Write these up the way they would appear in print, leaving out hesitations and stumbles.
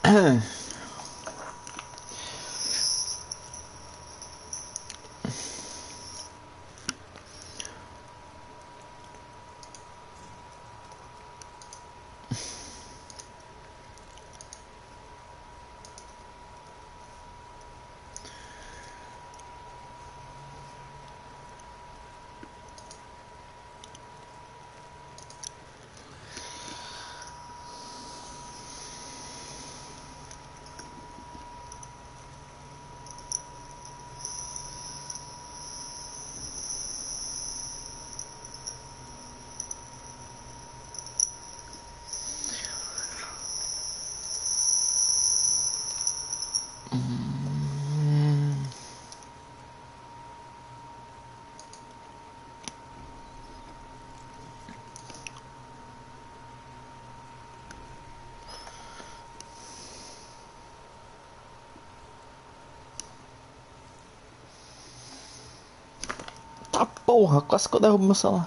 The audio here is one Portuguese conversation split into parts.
Tá porra, quase que eu derrubo meu celular.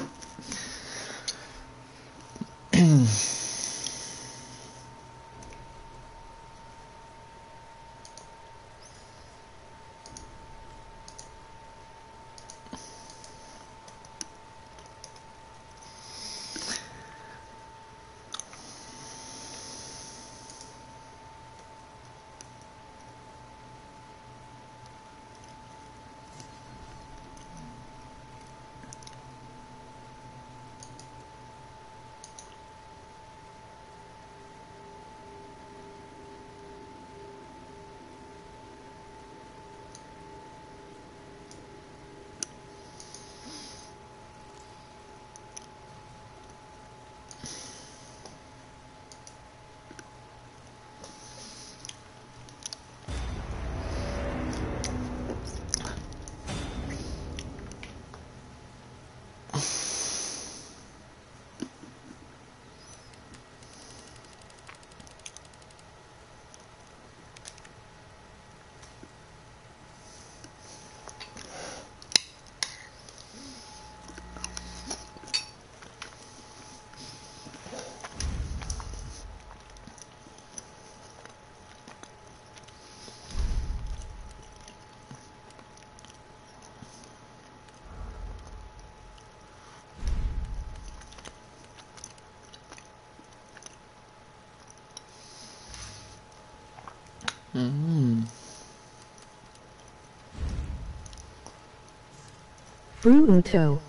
Bruto.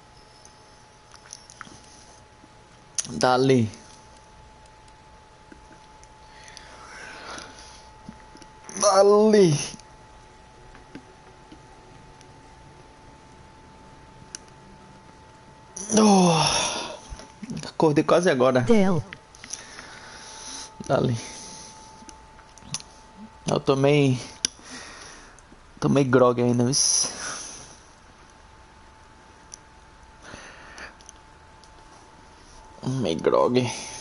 Dali. Dali. Oh, acordei quase agora. Dale. Dali. Eu tomei grog ainda, mas tomei grog.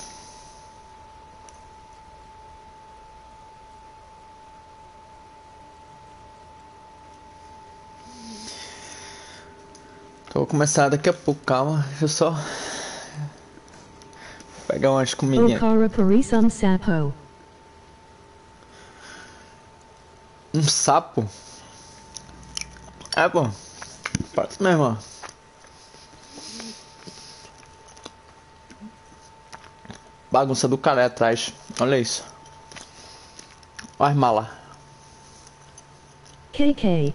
Vou começar daqui a pouco, calma. Deixa eu só pegar umas comidinhas. Okara Parisum Sapo. Um sapo? É, pô. Parece mesmo, ó. Bagunça do cara aí atrás. Olha isso. Olha as malas. KK.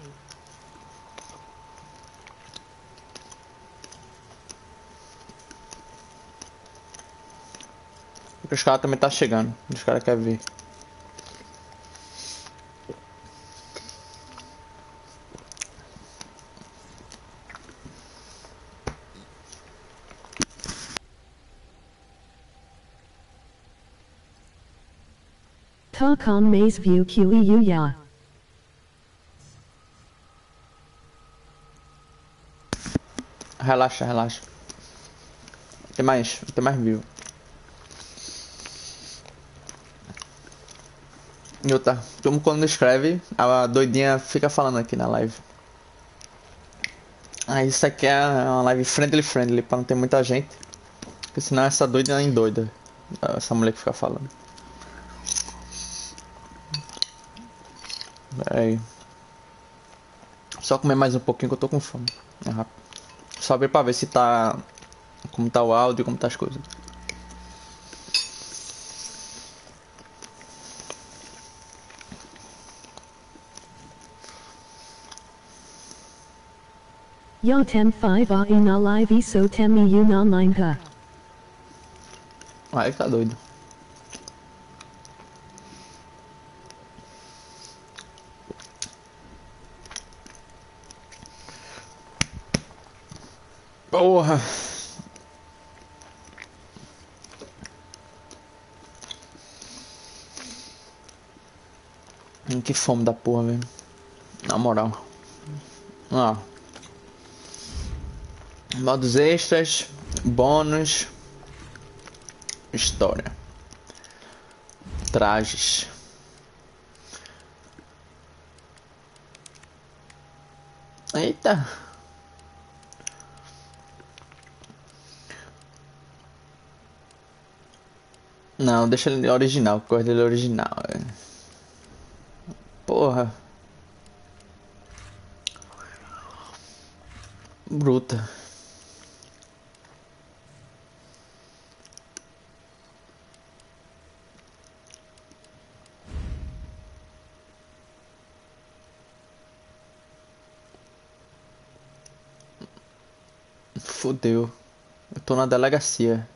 Porque os caras também tá chegando. Os caras querem ver. Tarkon Maze View QEU Ya. Relaxa, relaxa. Tem mais vivo. E outra, como quando escreve, a doidinha fica falando aqui na live. Ah, isso aqui é uma live friendly, pra não ter muita gente. Porque senão essa doida é endoida. Essa mulher que fica falando. Aí. Só comer mais um pouquinho que eu tô com fome. É rápido. Só ver pra ver se tá... Como tá o áudio e como tá as coisas. Yo tem 5 a na live so tem you na line ha. Aí tá doido. Porra. Que fome da porra, velho. Na moral. Ó. Modos extras. Bônus. História. Trajes. Eita. Não, deixa ele original. Cor dele original. Porra. Bruta. Fudeu. Eu tô na delegacia.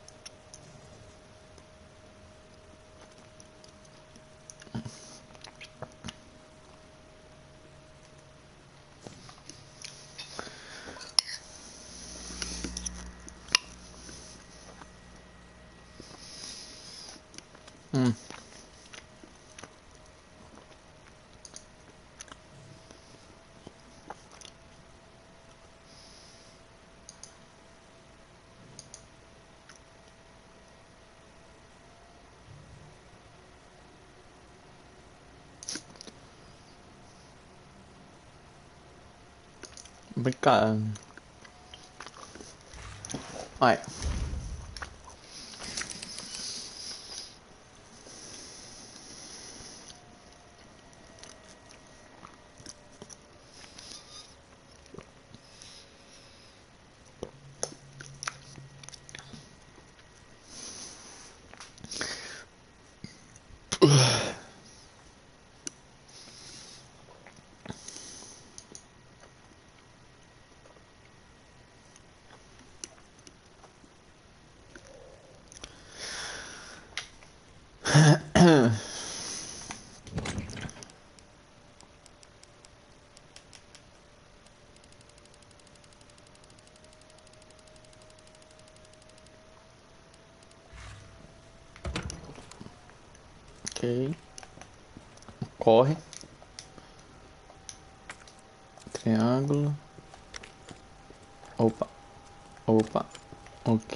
Hum. Brincar. Ai. Ok. Corre. Triângulo. Opa. Opa. Ok.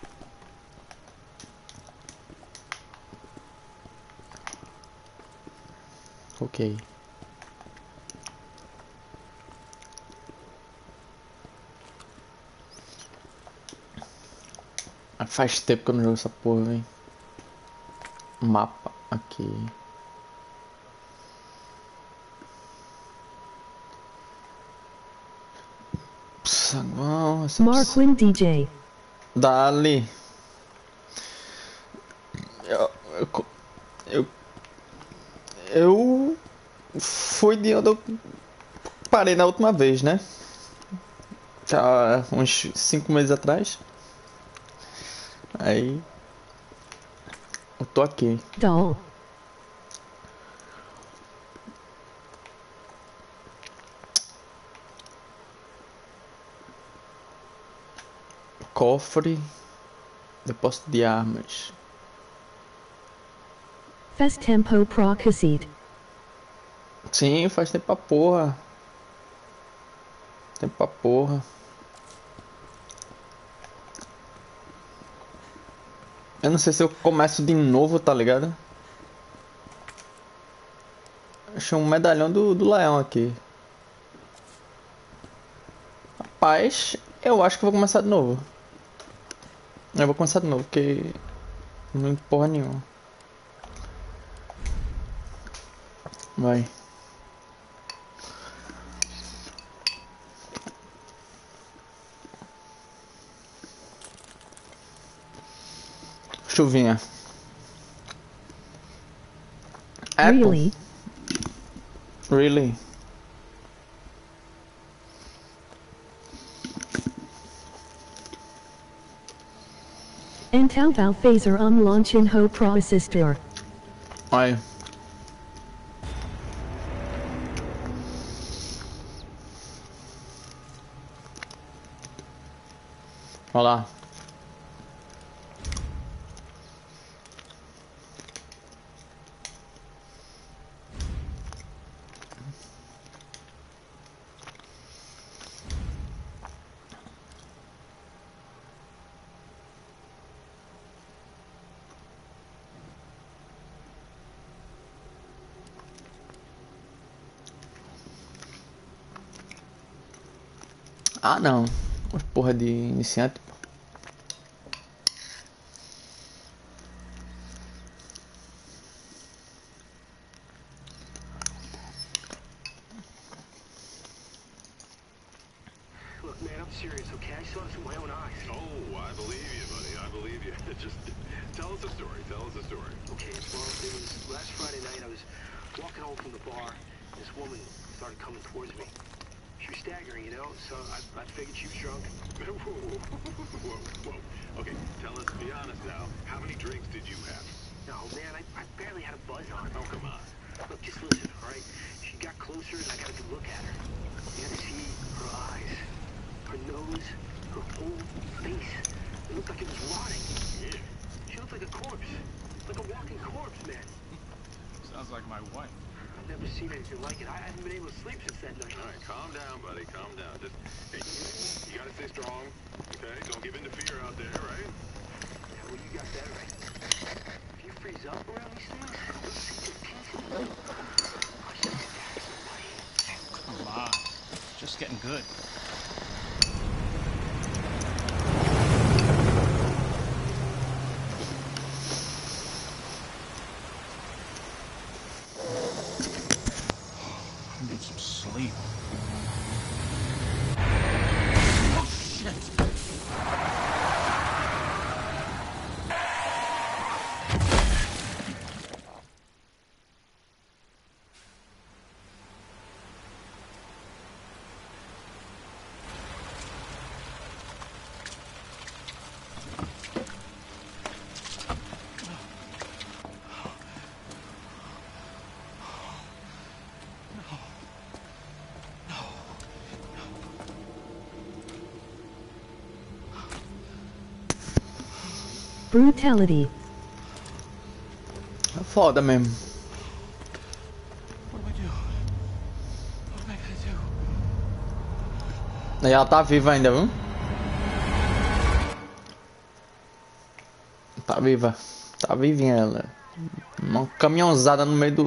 Ok. Faz tempo que eu não jogo essa porra, velho. Mapa. Aqui. Saguão. Marquin DJ. Dali. Eu, eu, eu fui de onde eu parei na última vez, né? Já uns 5 meses atrás. Aí eu tô aqui. Doll. Cofre. Depósito de armas. Fest tempo procacid. Sim, faz tempo pra porra. Tempo pra porra. Eu não sei se eu começo de novo, tá ligado? Achei um medalhão do leão aqui. Rapaz, eu acho que vou começar de novo. Eu vou começar de novo, porque não lembro porra nenhuma. Vai. Chuvinha. Apple. Really? Really? And Taobao Phaser on launch in Ho Processor. Olha. Olha lá. Ah, não. Porra de iniciante. Look, man, I'm serious, okay? I saw this with my own eyes. Oh, I believe you, buddy. I believe you. Just tell us a story. Tell us a story. Okay, well, it was last Friday night. I was walking home from the bar. This woman started coming towards me. She was staggering, you know, so I figured she was drunk. Whoa, whoa, whoa. Okay, tell us, be honest now. How many drinks did you have? No, man, I barely had a buzz on. Oh, come on. Look, just listen, all right? She got closer, and I got a good look at her. You had to see her eyes, her nose, her whole face. It looked like it was rotting. Yeah. She looked like a corpse, like a walking corpse, man. Sounds like my wife. I've never seen anything like it. I haven't been able to sleep since that night. All right, calm down, buddy. Calm down. Just, hey, you gotta stay strong, okay? Don't give in to fear out there, right? Yeah, well, you got that right. If you freeze up around these things, you'll see your pieces. I should get that, somebody. Come on. It's just getting good. I need some sleep. Oh, shit. Brutality. É foda mesmo. What do I do? What am I gonna do? E ela tá viva ainda, viu? Tá viva. Tá vivinha ela. Uma caminhãozada no meio do...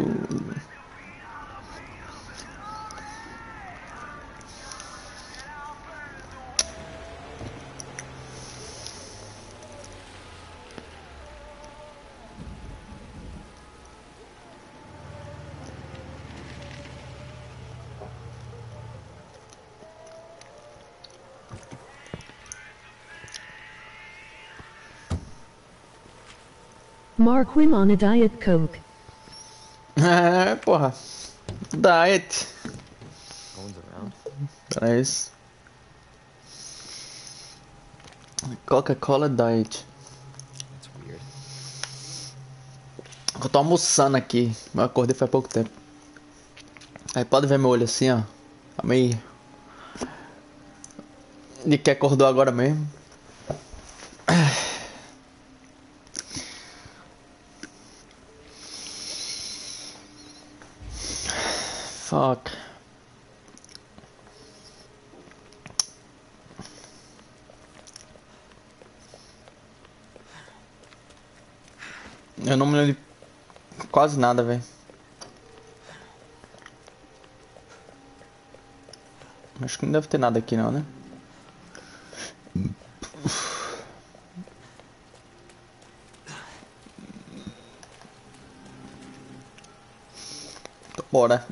Mark Wim on a Diet Coke. É, porra. Diet. Phones around. Era isso. Coca-Cola Diet. That's weird. Eu tô almoçando aqui. Eu acordei faz pouco tempo. Aí pode ver meu olho assim, ó. Tá meio... De que acordou agora mesmo. Fuck. Eu não me lembro de quase nada, velho. Acho que não deve ter nada aqui não, né? Bora.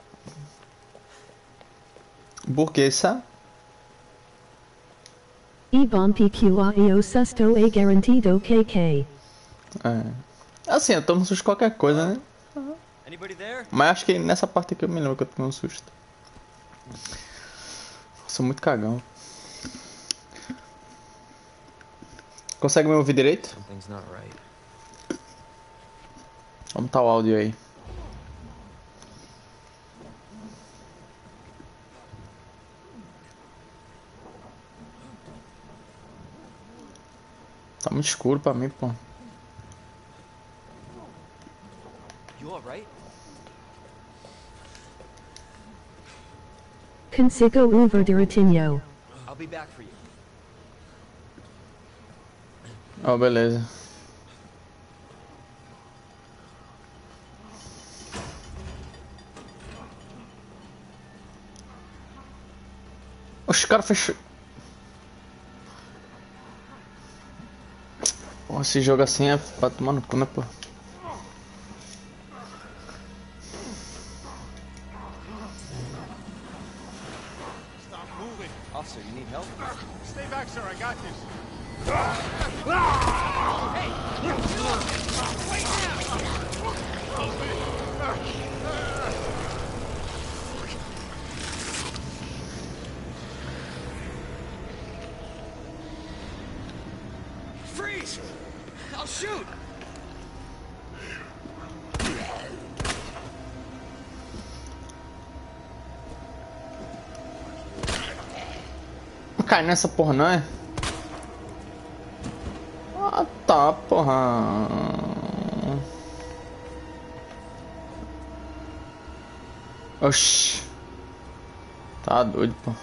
Burguesa. E bom PQIO susto a garantido KK. É. Assim, eu tomo susto de qualquer coisa, né? Anybody there? Mas acho que nessa parte aqui eu me lembro que eu tomei um susto. Sou muito cagão. Consegue me ouvir direito? Something's not right. Como tá o áudio aí? Tá muito escuro pra mim, pô. You alright? Consigo over diritinho. I'll be back for you. Ó, beleza. Os caras fechou. Pô, esse jogo assim é pra tomar no cu, né, pô? Stop moving. Officer, you need help? Stay back, sir. I got this. Freeze! I'll shoot! Não cai nessa porra, não é? Ah, tá, porra. Oxi. Tá doido, pô.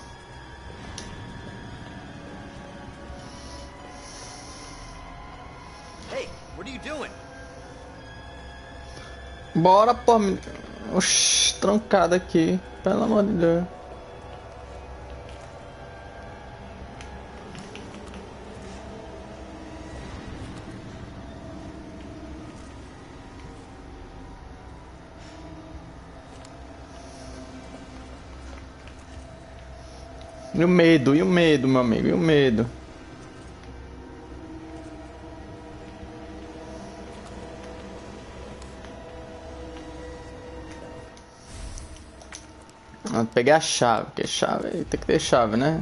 Hey, what are you doing? Bora, pô. Oxi, trancado aqui. Pelo amor de Deus. E o medo, meu amigo, e o medo. Ah, peguei a chave, porque chave tem que ter chave, né?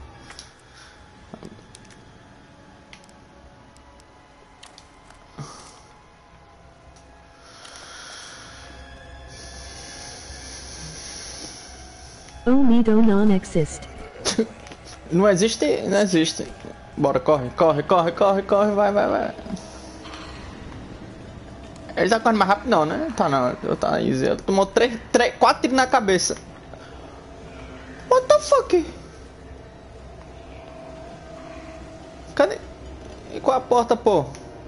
Omido non exist. Não existe, não existe. Bora, corre, corre, corre, corre, corre, vai, vai, vai. Ele tá correndo mais rápido não, né? Tá não, tá easy. Ele tomou 4 tiros na cabeça. What the fuck? Cadê? E qual a porta, pô?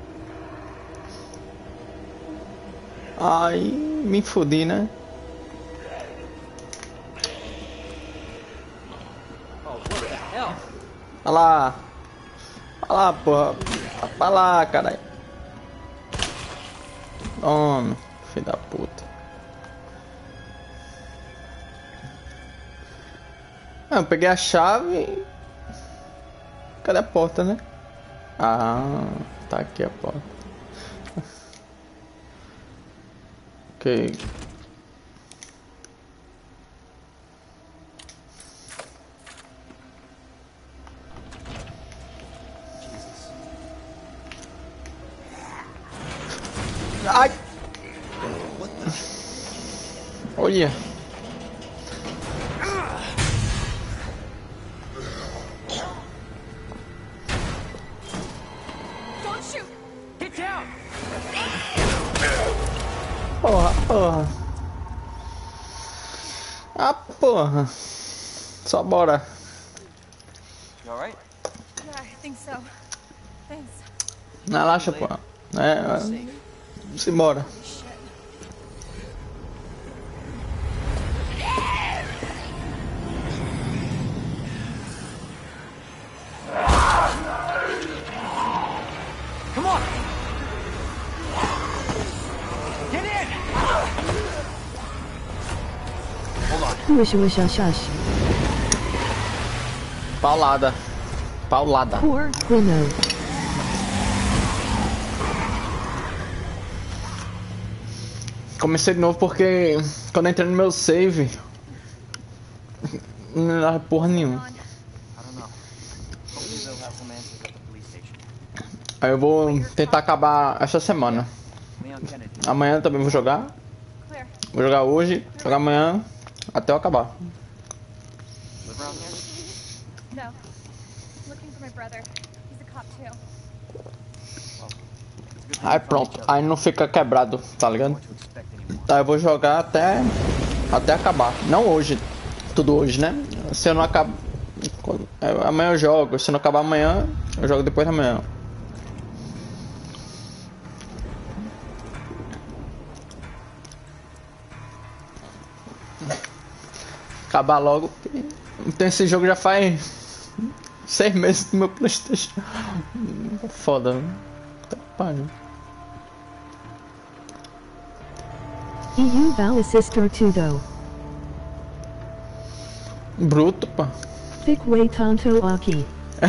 Ai, me fodi, né? Oh, what the hell? Olha lá. Olha lá, porra. Olha lá, caralho. Toma, filho da puta. Ah, eu peguei a chave. Cadê a porta, né? Ah, tá aqui a porta. Ok. Ai! Olha! Don't shoot! Get down! Porra, porra! Ah, porra! Só bora! You alright? Yeah, I think so. Thanks. Relaxa, porra! Simbora! Come on! Get in! Wish wish shash. Paulada! Paulada. Poor Bruno. Comecei de novo porque quando eu entrei no meu save não dava porra nenhuma. I don't know. Hopefully they'll have some answers at the police station. Aí eu vou tentar acabar essa semana. Leon Kennedy. Amanhã também vou jogar. Clear. Vou jogar hoje, jogar amanhã, até eu acabar. Live around here? No. Looking for my brother. He's a cop too. Aí pronto, aí não fica quebrado, tá ligado? What to expect anymore. Tá, eu vou jogar até acabar. Não hoje, tudo hoje, né? Se eu não acabar... Amanhã eu jogo, se não acabar amanhã, eu jogo depois da manhã. Acabar logo. Então esse jogo já faz 6 meses do meu PlayStation. Foda, né? Tá pariu. EU Val sister too though. Bruto, pá. Thick way tanto aqui.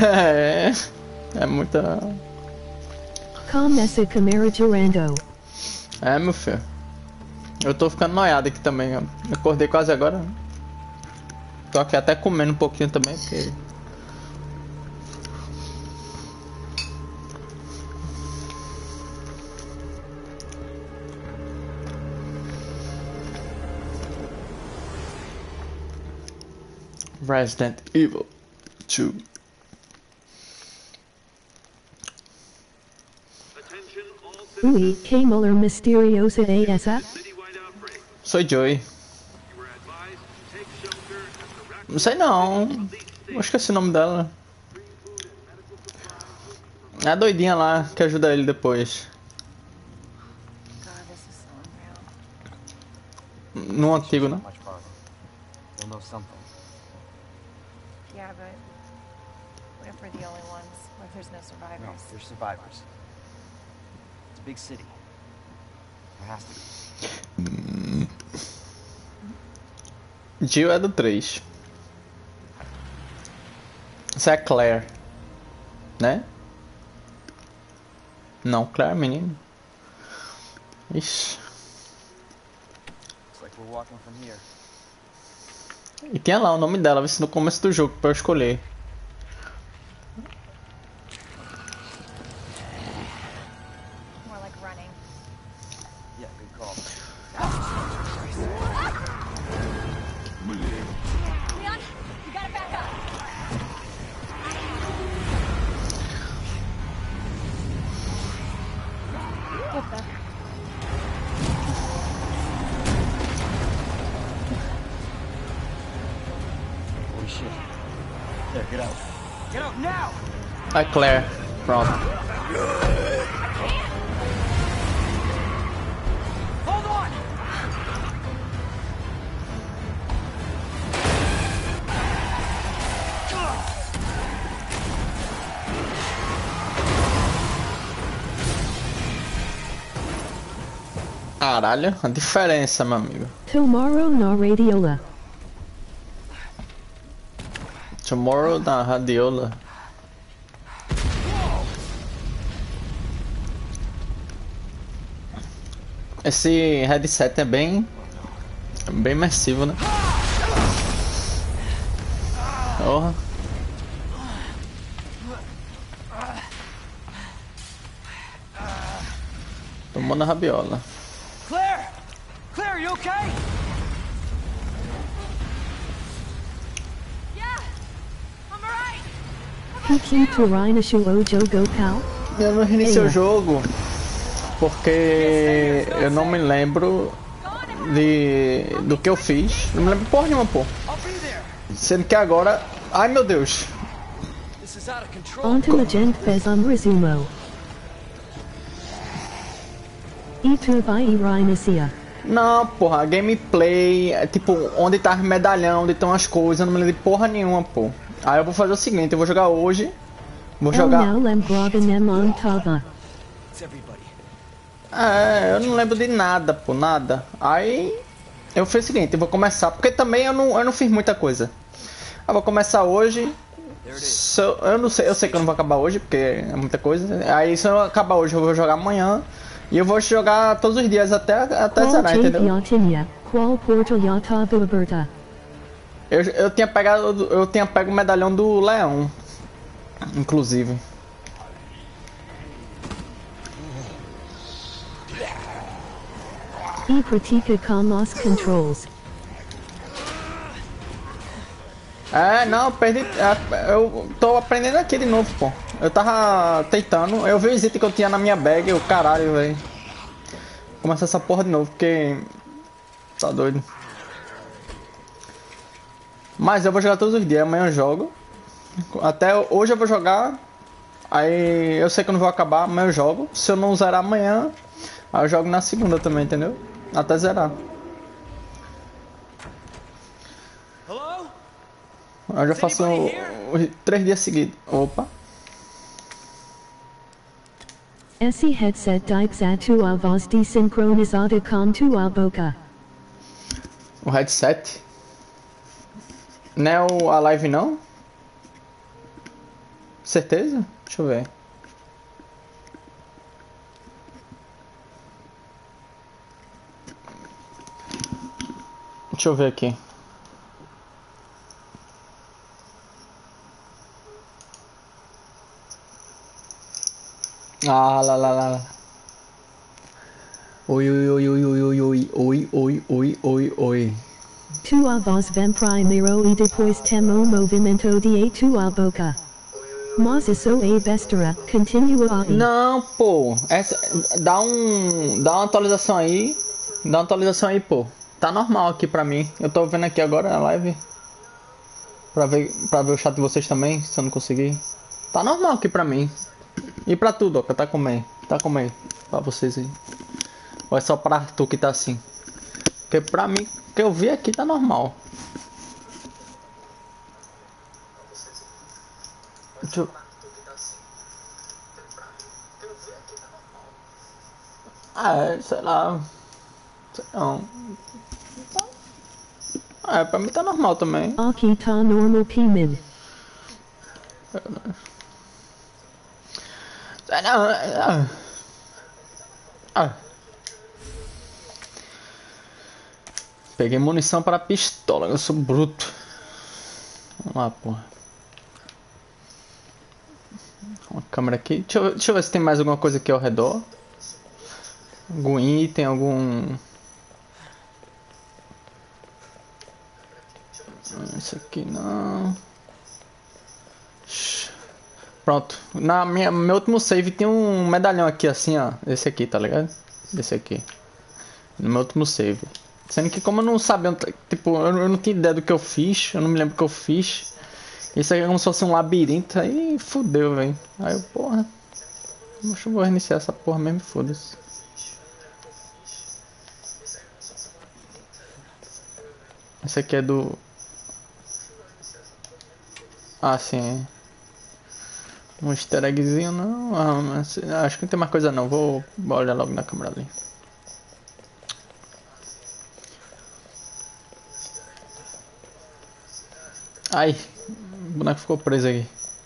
É muita. Com essa câmera girando. É, meu filho. Eu tô ficando noiado aqui também, ó. Eu acordei quase agora. Tô aqui até comendo um pouquinho também, porque... Resident Evil 2. Attention, all Ui, que Muller misteriosa é essa? citywide outbreak. Sou Joey. You were advised to take shelter at the Raccoon Não sei não. Eu esqueci o nome dela. É a doidinha lá que ajuda ele depois. God, this is so unreal. No antigo, né? Much farther. We'll know something. Yeah, but what if we're the only ones? What if there's no survivors? No, there's survivors. It's a big city. There has to be. Jill é do 3. Essa é a Claire. Né? Não, Claire, menino. Ixi. Looks like we're walking from here. E tinha lá o nome dela, vê se no começo do jogo pra eu escolher. More like running. Yeah, good call. Leon, you gotta back up. What the? Holy shit. There, get out. Get out now! A Claire, pronto. Hold on! Caralho, a diferença, meu amigo. Tomorrow na radiola. Tomorrow na radiola. Esse headset é bem imersivo, né? Porra. Tomou na rabiola. Claire! Claire, you okay? Yeah, I'm alright. Piki Turina Shuojo Gopal. Eu não reiniciei o Eia. jogo porque eu não me lembro do que eu fiz. Não me lembro porra nenhuma, pô. I'll be there! Sendo que agora... Ai, meu Deus. This is out of control. Ontomagent Fezam Resumo. Itu vai Irinacia. Não, porra, a gameplay é tipo onde tá os medalhão, onde estão as coisas, eu não me lembro de porra nenhuma, pô. Aí eu vou fazer o seguinte, eu vou jogar hoje. Vou El jogar... now lembroganem Ontava. It's everybody. É, eu não lembro de nada, pô, nada. Aí eu fiz o seguinte, eu vou começar, porque também eu não fiz muita coisa. Eu vou começar hoje, There it is. Eu não sei, eu sei que eu não vou acabar hoje, porque é muita coisa. Aí se eu acabar hoje, eu vou jogar amanhã. E eu vou jogar todos os dias até Qual zerar, entendeu? Yatinha, qual portal Yatava Aberta? Eu tinha pego o medalhão do leão, inclusive. E pratica com os controls. Não, eu perdi. Eu tô aprendendo aqui de novo, pô. Eu tava tentando. Eu vi o item que eu tinha na minha bag. Eu, caralho, velho. Começar essa porra de novo, porque. Tá doido. Mas eu vou jogar todos os dias. Amanhã eu jogo. Até hoje eu vou jogar. Aí eu sei que eu não vou acabar. Amanhã eu jogo. Se eu não zerar amanhã, aí eu jogo na segunda também, entendeu? Até zerar. Hello? Eu já faço 3 dias seguidos. Opa. Esse headset dikes a tua voz desincronizada com tua boca. O headset. Não é a live não? Certeza? Deixa eu ver. Deixa eu ver aqui. Lá. Oi. Tua voz vem primeiro e depois temo movimento de tua boca. Mas isso é besteira, continua aí. Não, pô. Dá uma atualização aí. Dá uma atualização aí, pô. Tá normal aqui pra mim. Eu tô vendo aqui agora a live. Pra ver o chat de vocês também, se eu não conseguir. Tá normal aqui pra mim. E pra tu, Doca, tá como aí? Tá como aí? Pra vocês aí. Ou é só pra tu que tá assim? Porque pra mim, o que eu vi aqui tá normal. Deixa eu... sei lá. Sei não. Pra mim tá normal também. Aqui tá normal P-Min. Peguei munição para pistola, eu sou bruto. Vamos lá, porra. Uma câmera aqui. Deixa eu ver se tem mais alguma coisa aqui ao redor. Algum item, algum... Isso aqui não. Pronto. Meu último save tem um medalhão aqui assim, ó. Esse aqui, tá ligado? Esse aqui. No meu último save. Sendo que como eu não sabia, tipo, eu não tinha ideia do que eu fiz. Eu não me lembro o que eu fiz. Isso aqui é como se fosse um labirinto. Aí fudeu, velho. Aí eu, porra. Deixa eu reiniciar essa porra mesmo, foda-se. Esse aqui é do... Ah, sim. Um easter eggzinho não. Acho que não tem mais coisa não. Vou olhar logo na câmera ali. Ai, o boneco ficou preso aqui.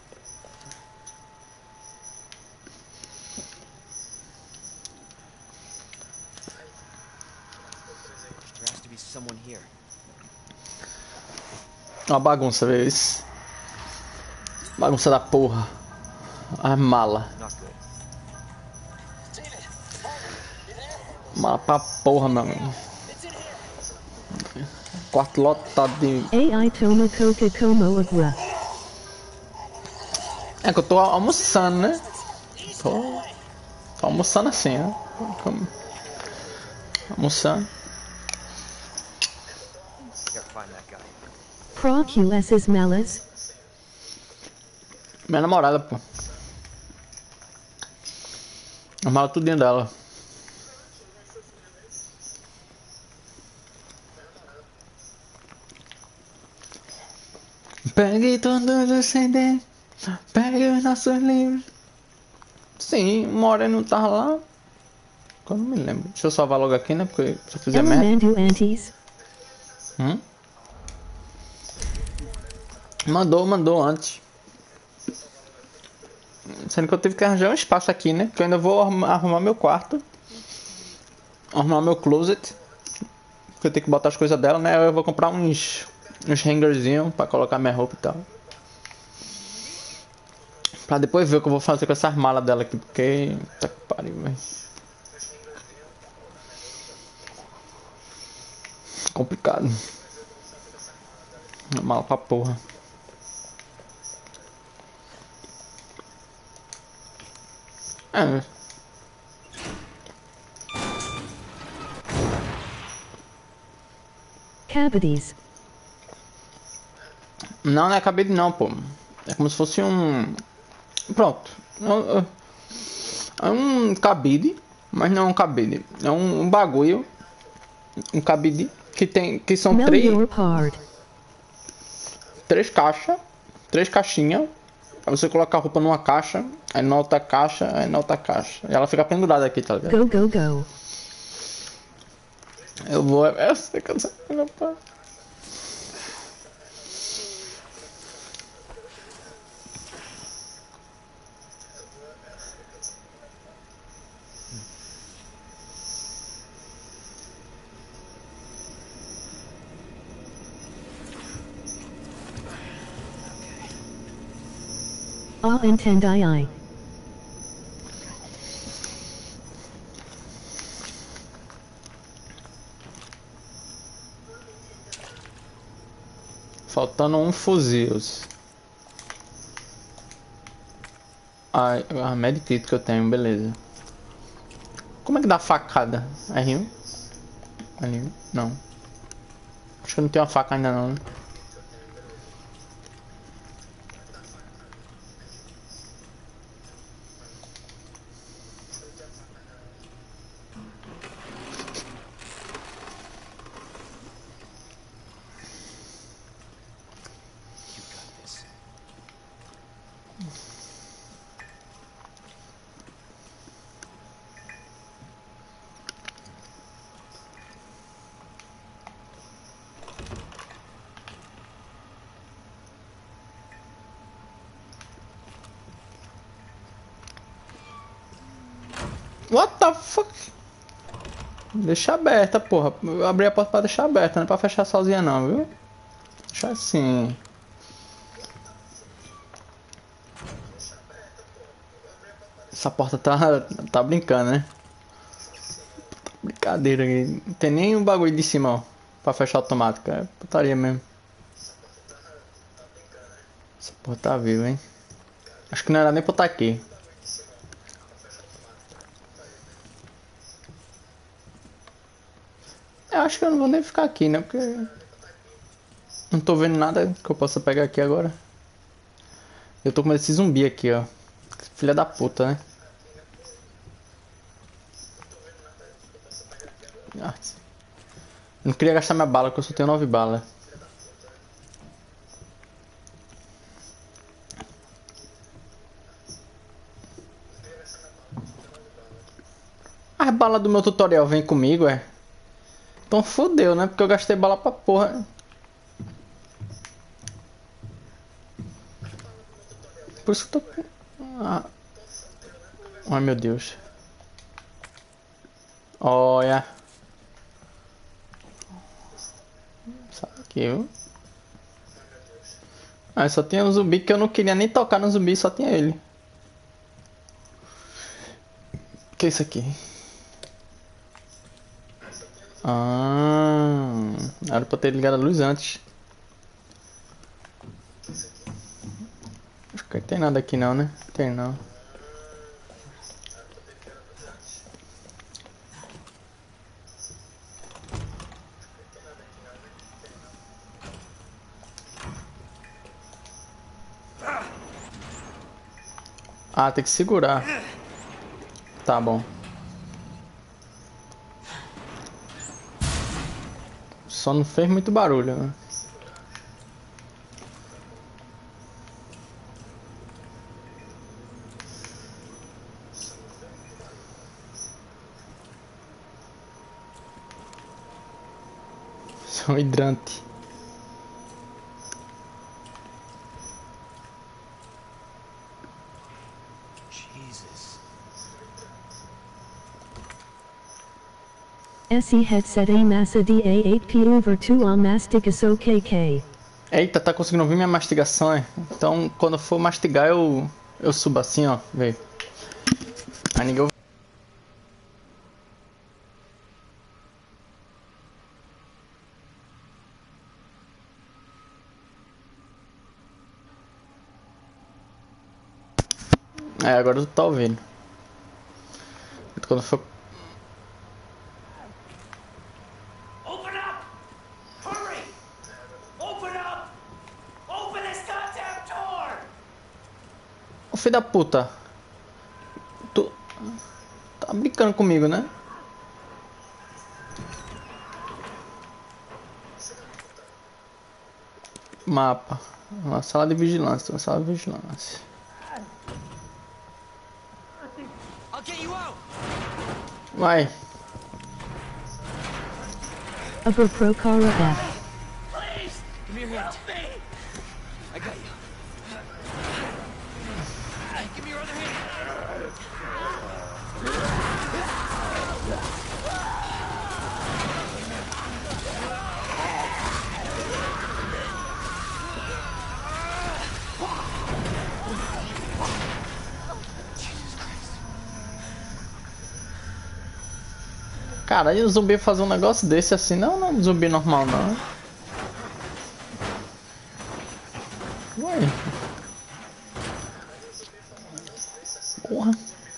There has to be someone here. Uma bagunça, vê isso. Bagunça da porra. A mala. Not good. Mala pra porra, meu amigo. Quarto lotado de... AI toma coca como agua. É que eu tô almoçando, né? Tô almoçando assim, ó. Almoçando. Gotta find that guy. Procules malas. Minha namorada, pô. A mala tudinho dela. Pegue todos os CD. Pegue os nossos livros. Sim, uma hora ele não tava lá. Eu não me lembro. Deixa eu salvar logo aqui, né? Porque se eu fizer merda. Elementu antes. Mandou antes. Sendo que eu tive que arranjar um espaço aqui, né? Porque eu ainda vou arrumar meu quarto. Arrumar meu closet. Porque eu tenho que botar as coisas dela, né? Eu vou comprar uns hangerzinhos pra colocar minha roupa e tal. Pra depois ver o que eu vou fazer com essas malas dela aqui. Porque... Tá que pariu, velho. Complicado. Mala pra porra. É. Cavities. Não, não é cabide não, pô. É como se fosse um... Pronto. É um cabide, mas não é um cabide. É um bagulho. Um cabide que são três caixas. Três caixinhas. Aí você coloca a roupa numa caixa, aí na outra caixa, aí na outra caixa. E ela fica pendurada aqui, tá ligado? Go, go, go. Eu vou... Eu sei que eu não sei, meu pai. All intend I. Faltando um fuzil. A medkit que eu tenho, beleza. Como é que dá facada? R1? R1? Não. Acho que eu não tenho uma faca ainda não, né? What the fuck? Deixa aberta, porra. Eu abri a porta pra deixar aberta, não é pra fechar sozinha não, viu? Deixa assim. Essa porta tá brincando, né? Brincadeira aqui. Não tem nem um bagulho de cima, ó. Pra fechar automático. É putaria mesmo. Essa porra tá viva, hein? Acho que não era nem pra estar aqui. Eu acho que eu não vou nem ficar aqui, né? Porque... não tô vendo nada que eu possa pegar aqui agora. Eu tô com esse zumbi aqui, ó. Filha da puta, né? Ah, eu não queria gastar minha bala, porque eu só tenho 9 balas. As balas do meu tutorial vem comigo, é? Então fodeu, né? Porque eu gastei bala pra porra. Por isso que eu tô... Ai, meu Deus. Olha. Sabe aqui, viu? Ah, só tinha um zumbi que eu não queria nem tocar no zumbi, só tinha ele. O que é isso aqui? Era pra ter ligado a luz antes. Acho que não tem nada aqui não, né? Tem não. Ah, tem que segurar. Tá bom. Só não fez muito barulho, né? Só um hidrante. SE headset a massa DA8P over 2 on masticus OKK. Eita, tá conseguindo ouvir minha mastigação, é? Então, quando eu for mastigar, eu subo assim, ó. Vê. Aí ninguém ouve. É, agora tu tá ouvindo. Quando for... Open up! Hurry! Open up! Open this goddamn door! Ô filho da puta. Tu... Tá brincando comigo, né? Mapa. Uma sala de vigilância. Uma sala de vigilância. I'll get you out. Vai. Upper Procara F. Please! Give me your hand. Help me! I got you. Give me your other hand. Caralho, o zumbi fazer um negócio desse assim, não é um zumbi normal não. Ué. Porra.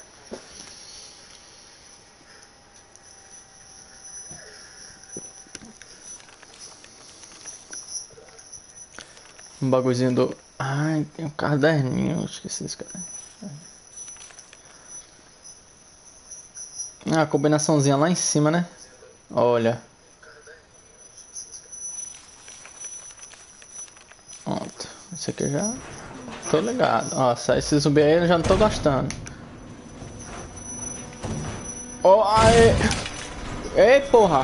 Um bagulhozinho do... Ai, tem um caderninho, esqueci desse cara. Ah, a combinaçãozinha lá em cima, né? Olha. Pronto. Esse aqui eu já tô ligado. Nossa, esse zumbi aí eu já não tô gostando. Oh, aê! Ei, porra!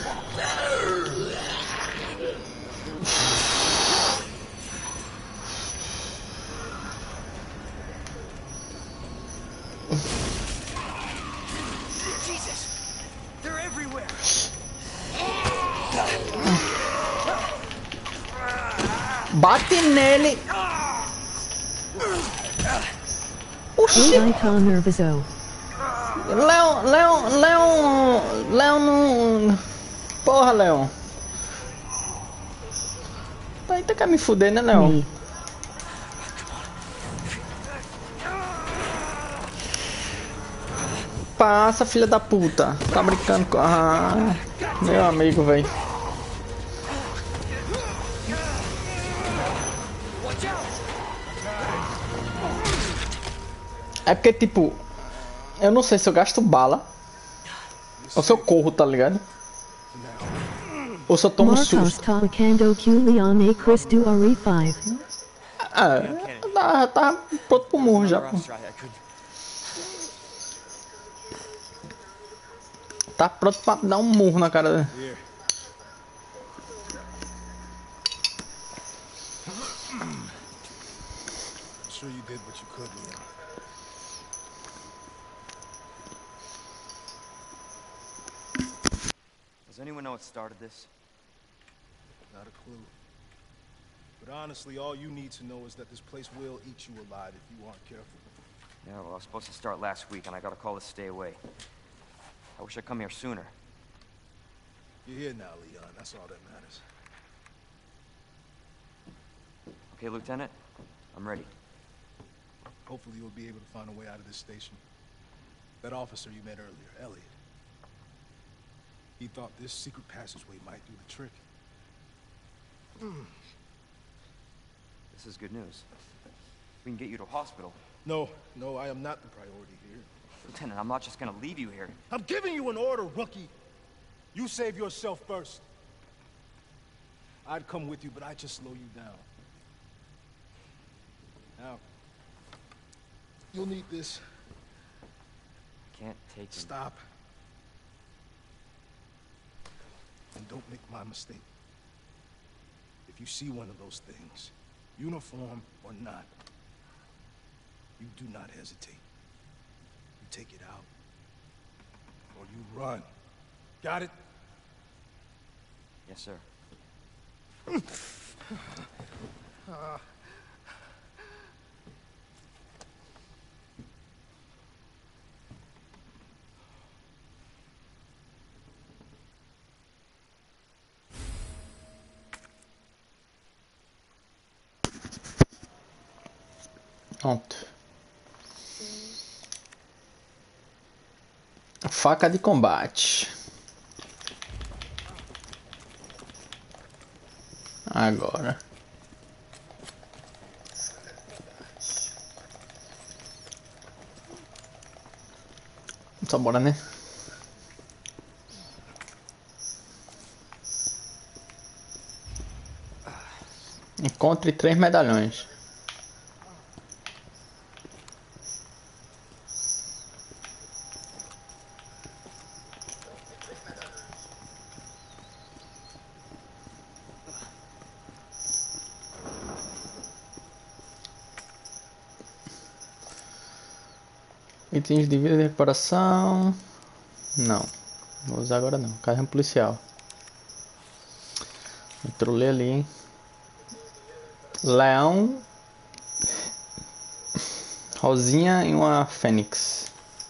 They're everywhere. Bate nele! Oxi! Icon Nervoso. Leon não... Porra, Leon. Tá aí, tá quer me fuder, né, Leon? Me. Passa, filha da puta. Tá brincando com... Ah, meu amigo, velho. É porque, tipo... Eu não sei se eu gasto bala. Ou se eu corro, tá ligado? Ou se eu tomo Marcos susto. Talakando Q Leon A Chris do RE5. Ah, tá pronto pro murro já, pô. Tá pronto pra dar um murro na cara dele. Here. I'm sure you did what you could, Leon. Does anyone know what started this? Not a clue. But honestly, all you need to know is that this place will eat you alive if you aren't careful. Yeah, well, I was supposed to start last week, and I got a call to stay away. I wish I'd come here sooner. You're here now, Leon. That's all that matters. Okay, Lieutenant? I'm ready. Hopefully you'll be able to find a way out of this station. That officer you met earlier, Elliot. He thought this secret passageway might do the trick. This is good news. We can get you to a hospital. No, I am not the priority here. Lieutenant, I'm not just gonna leave you here. I'm giving you an order, rookie. You save yourself first. I'd come with you, but I'd just slow you down. Now, you'll need this. Can't take him. Stop. And don't make my mistake. If you see one of those things, uniform or not, you do not hesitate. You take it out, or you run. Got it? Yes, sir. Pronto. Faca de combate. Agora. Só bora, né? Encontre 3 medalhões. Itens de vida de reparação. Não. Vou usar agora não. Carro policial. Trolei ali, hein? Leão. Rosinha e uma fênix.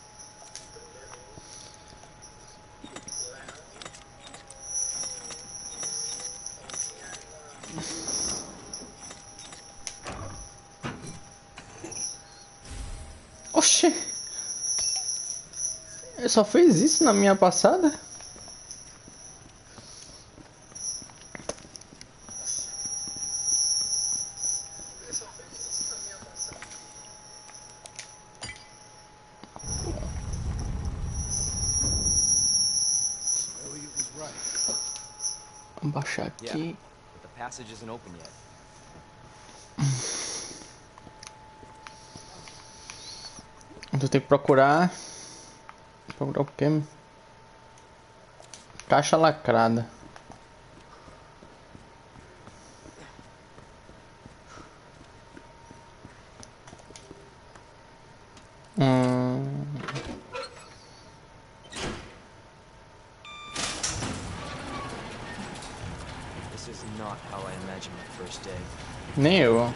Oxê! Eu só fiz isso na minha passada? Vamos baixar aqui. But the passage isn't open yet. Tu tem que procurar. Procurar o quê? Caixa lacrada. This is not how I imagined my first day. Nem eu.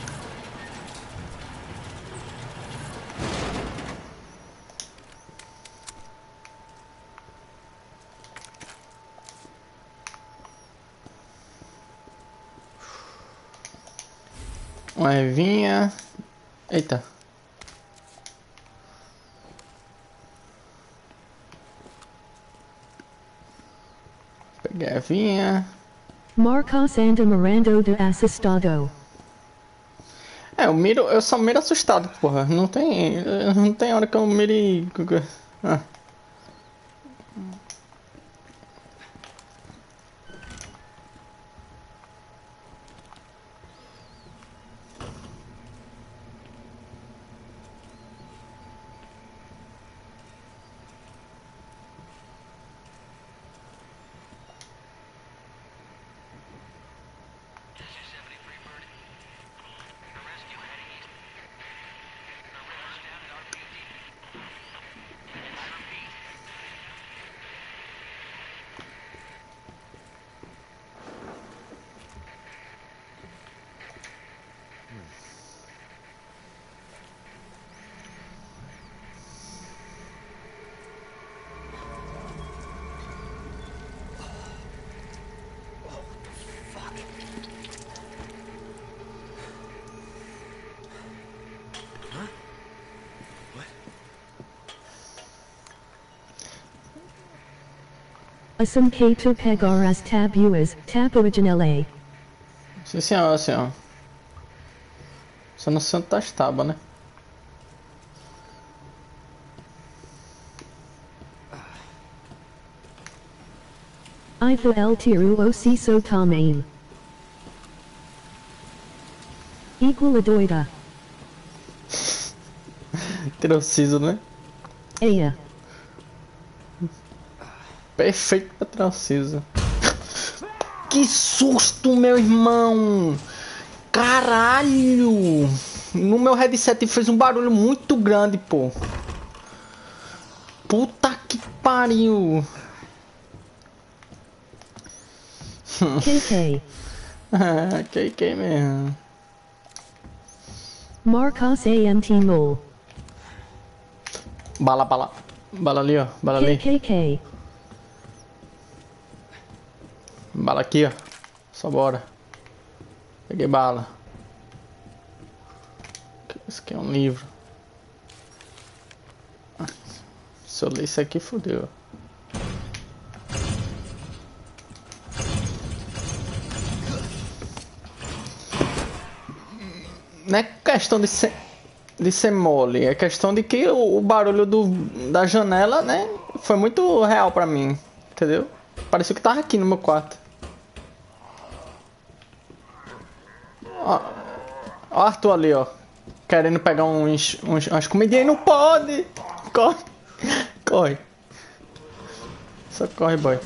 Uma ervinha. Eita. Peguei a ervinha. Marcos anda mirando de assustado. Eu só miro assustado, porra. Não tem hora que eu mire. Ah. Asum K2 pegar as tabuas, tab originale. Sim, senhor, senhor. Só não sei onde tá as tábuas, né? Ivo el tiru o siso tamain. Igual a doida. Tirou o siso, né? Eia. Perfeito pra tirar o siso. Que susto, meu irmão! Caralho! No meu headset fez um barulho muito grande, pô. Puta que pariu! KK. KK mesmo. Marcos AMT Mole. Bala. Bala ali, ó. Bala ali. KKK. Bala aqui, ó. Só bora. Peguei bala. Isso aqui é um livro. Se eu ler isso aqui, fodeu. Não é questão de ser mole, é questão de que o barulho da janela, né, foi muito real pra mim, entendeu? Parecia que tava aqui no meu quarto. Ó o Arthur ali, ó, querendo pegar umas comidinhas e não pode! Corre! Só corre, boy.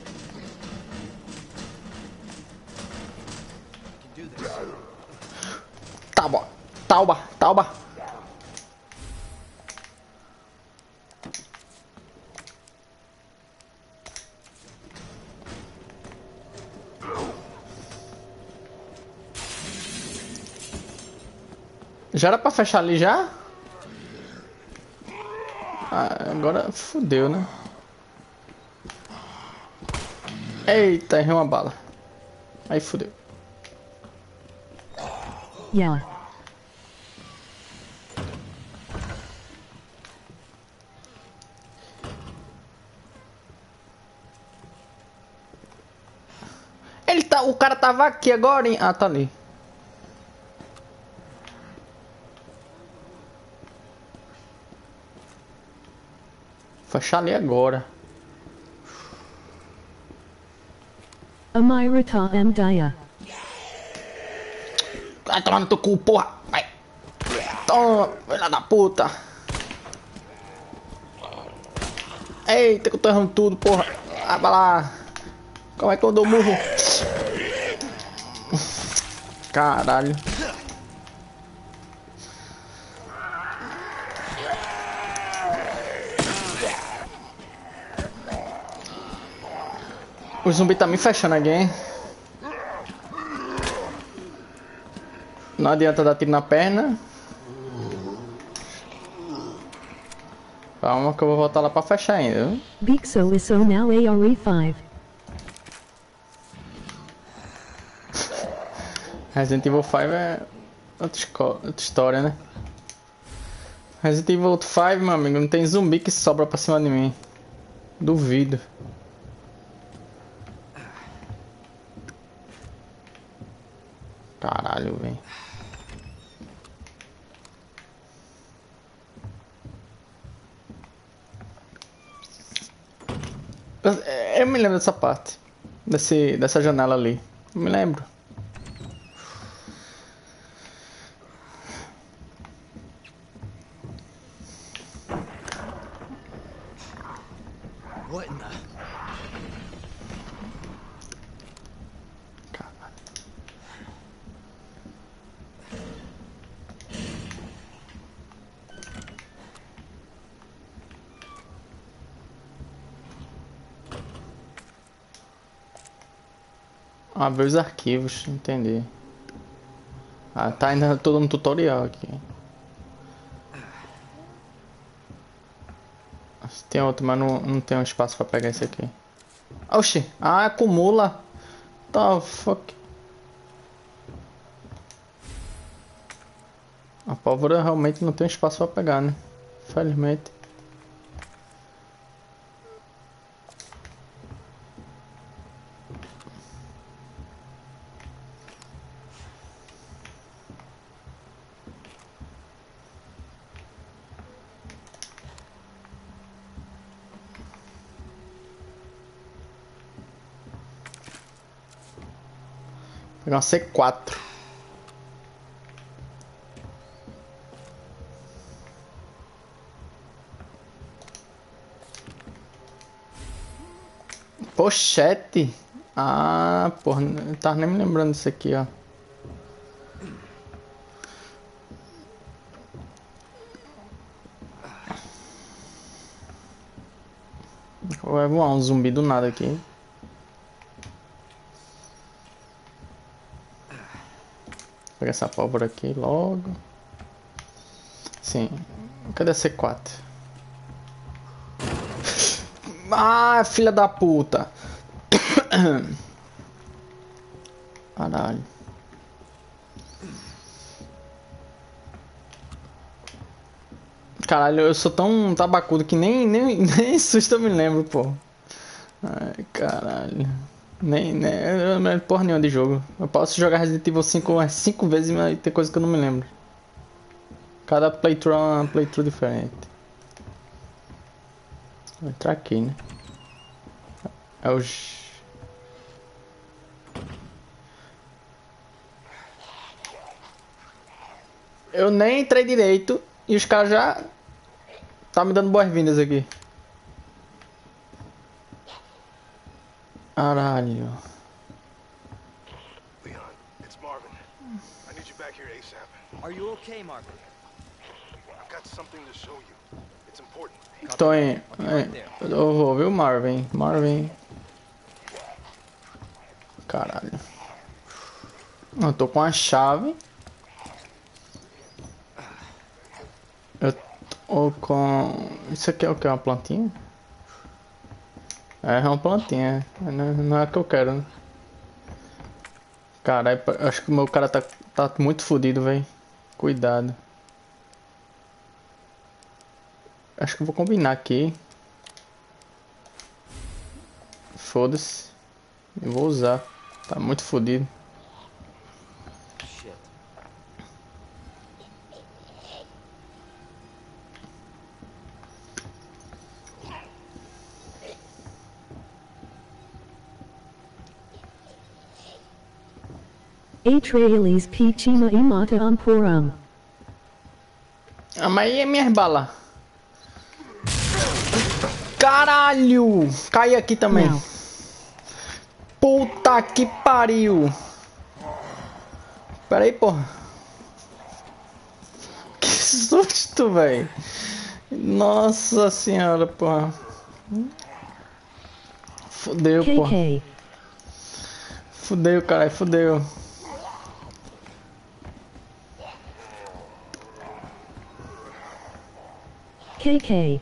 Tauba. Já era pra fechar ali já? Ah, agora fudeu, né? Eita, errei uma bala. Aí fudeu. Yeah. O cara tava aqui agora, hein? Ah, tá ali. Fechar ali agora. Amirata Mdaya. Vai tomar no teu cu, porra! Vai! Toma, filha da puta! Eita, que eu tô errando tudo, porra! Ah, vai lá! Como é que eu dou murro? Caralho! O zumbi tá me fechando aqui, hein? Não adianta dar tiro na perna. Calma que eu vou voltar lá pra fechar ainda, viu? Bixo is so now ARE5. Resident Evil 5 é outra história, né? Resident Evil 5, meu amigo, não tem zumbi que sobra pra cima de mim. Duvido. Caralho, velho. Eu me lembro dessa parte. Dessa janela ali. Eu me lembro. What in the... Ah, ver os arquivos, entendi. Ah, tá ainda todo no tutorial aqui. Tem outro, mas não tem um espaço pra pegar esse aqui. Oxi! Ah, acumula! The fuck? A pólvora realmente não tem espaço pra pegar, né? Felizmente. Pegar uma C4. Pochete. Ah, porra, não tava nem me lembrando disso aqui, ó. Vai voar um zumbi do nada aqui. Pegar essa pólvora aqui logo. Sim. Cadê a C4? Ah, filha da puta! Caralho. Caralho, eu sou tão tabacudo que nem susto eu me lembro, pô. Ai, caralho. Eu não lembro porra nenhuma de jogo. Eu posso jogar Resident Evil 5 umas 5 vezes, mas tem coisa que eu não me lembro. Cada playthrough é uma playthrough diferente. Vou entrar aqui, né? É os... Eu nem entrei direito e os caras já tá me dando boas-vindas aqui. Caralho. Leon, it's Marvin. I need you back here ASAP. Are you okay, Marvin? I've got something to show you. It's important. Tô em... Eu vou, viu, Marvin? Marvin. Caralho. Eu tô com a chave. Eu tô com... Isso aqui é o que? Uma plantinha? É uma plantinha. Não é o que eu quero, né? Caralho, acho que o meu cara tá muito fodido, velho. Cuidado. Acho que eu vou combinar aqui. Foda-se. Eu vou usar. Tá muito fodido. Shit. Atraelis Pichima Imata Ampuram. Ah, mas aí é minhas balas. Caralho! Cai aqui também. Não. Puta que pariu! Pera aí, porra. Que susto, velho. Nossa senhora, porra. Fudeu, porra. KK. Fudeu, caralho, fudeu. KK.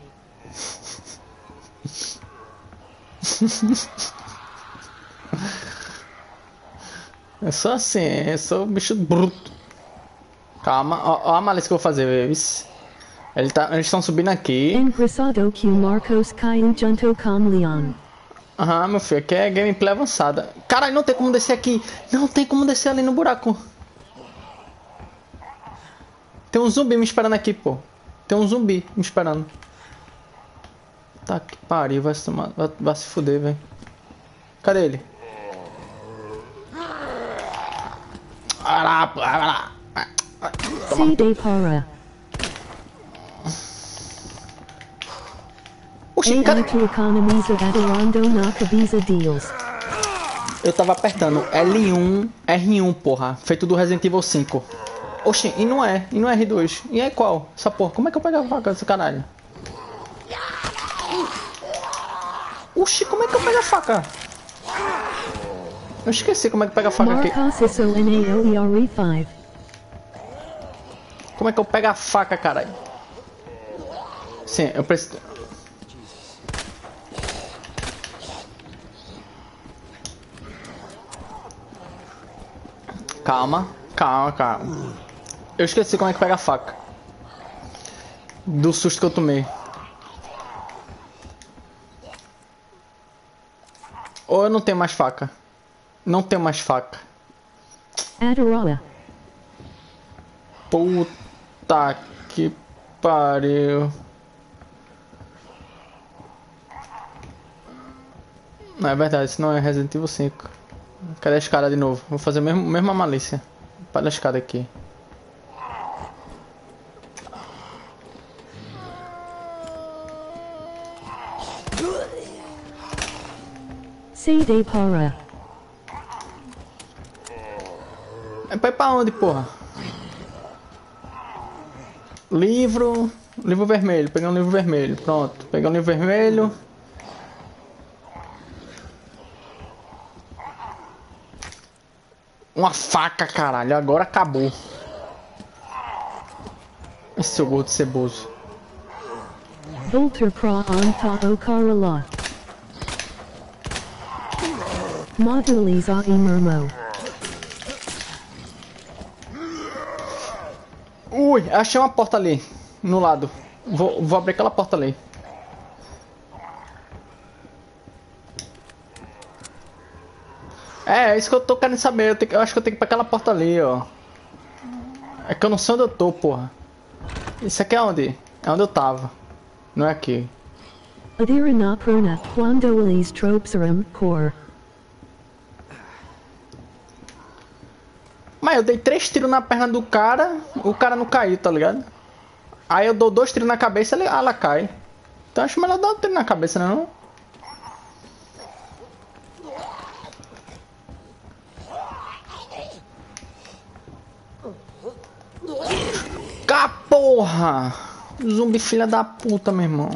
Eu sou assim, eu sou um bicho bruto. Calma, ó a malícia que eu vou fazer, velho. Eles estão subindo aqui. Engressado que Marcos Caiu Junto com Leon. Aham, meu filho, aqui é gameplay avançada. Caralho, não tem como descer aqui. Não tem como descer ali no buraco. Tem um zumbi me esperando aqui, pô. Tem um zumbi me esperando. Tá que pariu, vai se fuder, velho. Cadê ele? CD para. Oxi, cadê? AI to economiza adorando na cabeça deals. Eu tava apertando L1, R1, porra. Feito do Resident Evil 5. Oxi, e não é R2. E é qual? Essa porra, como é que eu pego a faca desse caralho? Oxi, como é que eu pego a faca? Eu esqueci como é que pega a faca aqui. Marcos isso NAOERE5. Como é que eu pego a faca, caralho? Sim, eu preciso... Calma. Eu esqueci como é que pega a faca. Do susto que eu tomei. Ou eu não tenho mais faca. Não tenho mais faca. Adoroa. Puta que pariu. Não é verdade, isso não é Resident Evil 5. Cadê a escada de novo? Vou fazer a mesma malícia. Para a escada aqui. CD para. É pra ir pra onde, porra? Livro vermelho. Peguei um livro vermelho. Pronto. Peguei um livro vermelho. Uma faca, caralho. Agora acabou. Esse seu gordo ceboso. Volter pra anta o Karala. Modulis a imurmo. Ui, achei uma porta ali. No lado. Vou abrir aquela porta ali. É isso que eu tô querendo saber. Eu acho que eu tenho que ir pra aquela porta ali, ó. É que eu não sei onde eu tô, porra. Isso aqui é onde? É onde eu tava. Não é aqui. Adira na perna, quando eles tropsaram cor. Mas eu dei 3 tiros na perna do cara, o cara não caiu, tá ligado? Aí eu dou 2 tiros na cabeça e ela cai. Então acho melhor dar um tiro na cabeça, não? Cá, porra! Zumbi filha da puta, meu irmão.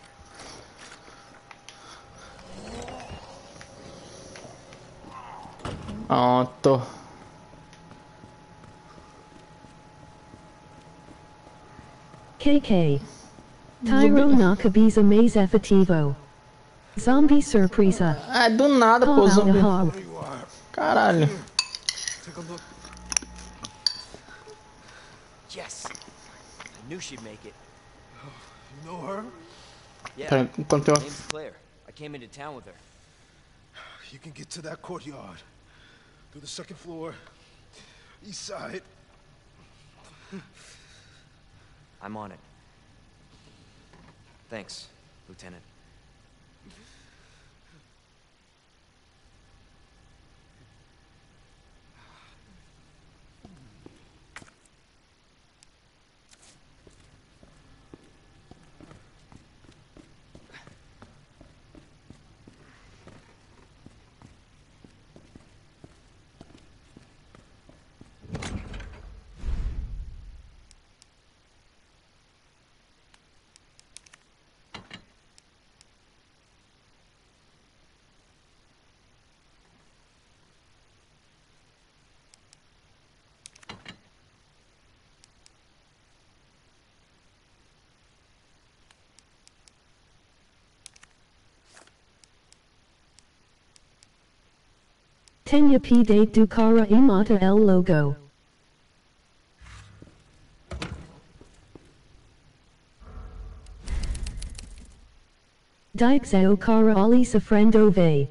Pronto. KK. Tyro Nakabiza mais efetivo. Zombie surpresa. É do nada, pô, zumbi. Caralho. Take a look. Yes. I knew she'd make it. You know her? Yeah. Pera, enquanto eu... Name's Claire. I came into town with her. You can get to that courtyard. Through the second floor. East side. I'm on it. Thanks, Lieutenant. Tenya P. Date Dukara Imata El Logo. Dijksao Kara Ali Safrendo Ve.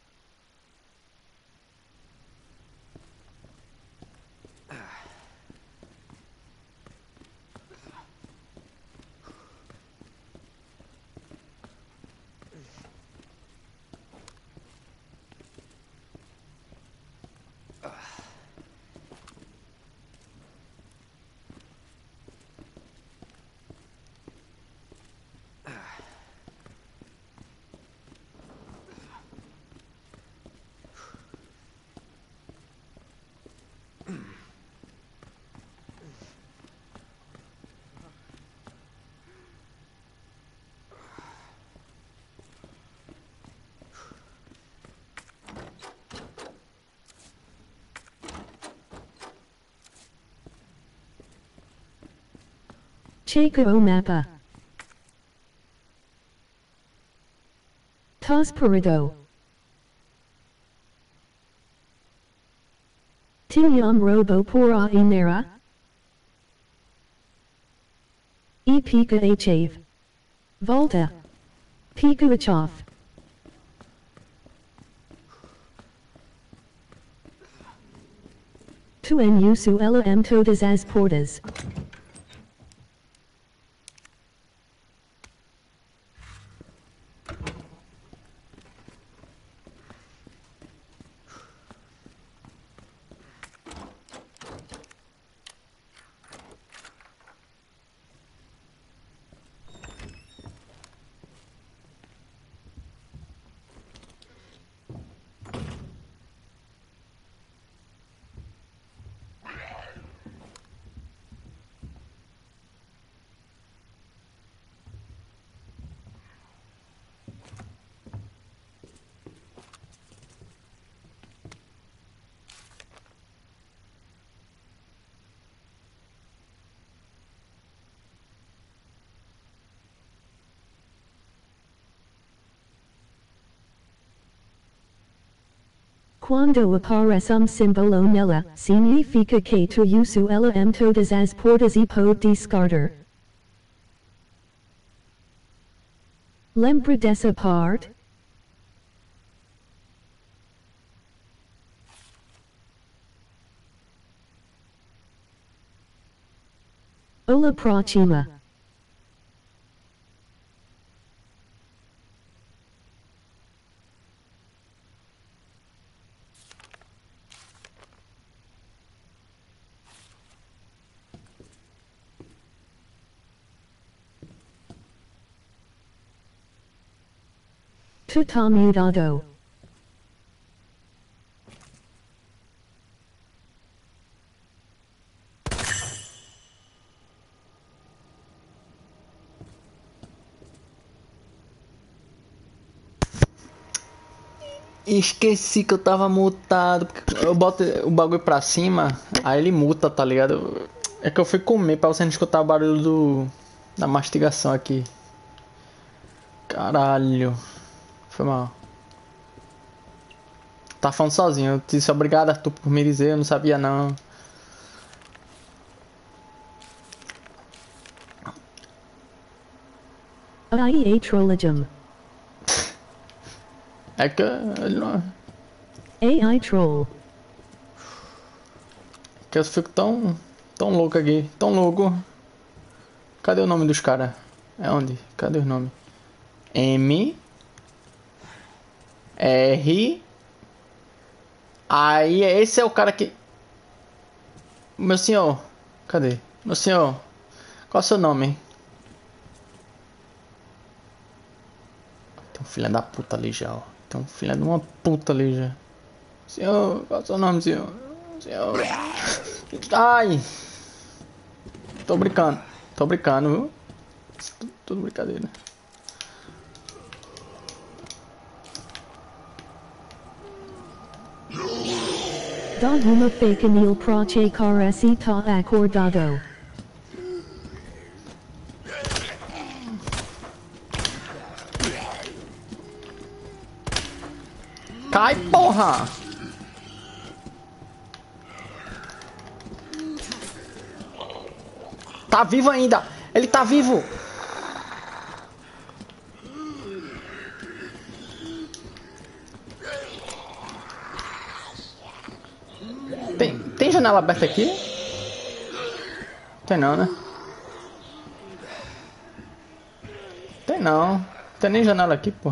Chaka O Mappa. Tosperido. Tinyam Robo Pora Inera. E Pika Have. Volta. Pika Ichoff. Tu en usu ela m todas as portas. Quando aparece simbolo nella, significa que tu uso ela em todas as portas e pode descartar. Lembra dessa parte? Ola próxima. Tu tá mudado. Esqueci que eu tava mutado. Porque eu boto o bagulho pra cima, aí ele muta, tá ligado? É que eu fui comer pra você não escutar o barulho da mastigação aqui. Caralho. Foi mal. Tá falando sozinho. Eu disse obrigado, Arthur, por me dizer. Eu não sabia não. Ai, trollagem. É que ele não. AI troll. Que eu fico tão louco aqui. Tão louco. Cadê o nome dos caras? É onde? Cadê os nomes? M R. Aí esse é o cara que. Meu senhor. Cadê? Meu senhor. Qual é o seu nome? Tem um filho da puta ali já, ó. Tem um filho de uma puta ali já. Senhor, qual é o seu nome, senhor? Senhor. Ai! Tô brincando, viu? Tudo brincadeira. Dá uma fake nil prachecar esse tá acordado. Cai, porra! Tá vivo ainda! Ele tá vivo! Tem janela aberta aqui? Tem não, né? Tem não. Tem nem janela aqui, pô.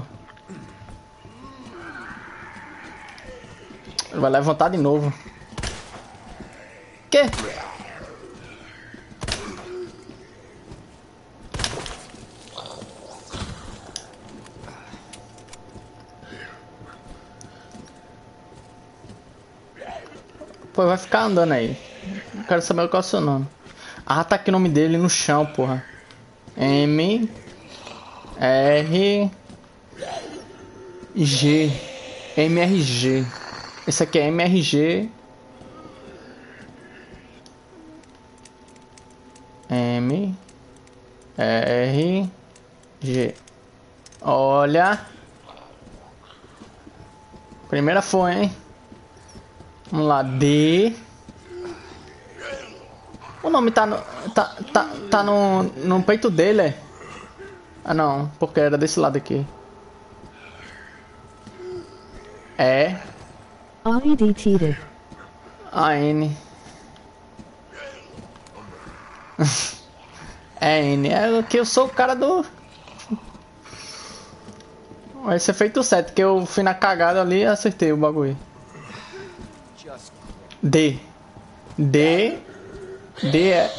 Ele vai levantar de novo. Que? Pô, vai ficar andando aí. Eu quero saber qual é o seu nome. Ah, tá aqui o nome dele no chão, porra. M R G MRG. Esse aqui é MRG. M R G. Olha. Primeira foi, hein? Vamos lá, D. O nome tá no peito dele, é? Ah não, porque era desse lado aqui. É. Identity. A N. É N. É que eu sou o cara do. Vai ser feito certo, que eu fui na cagada ali e acertei o bagulho. D. D. D é.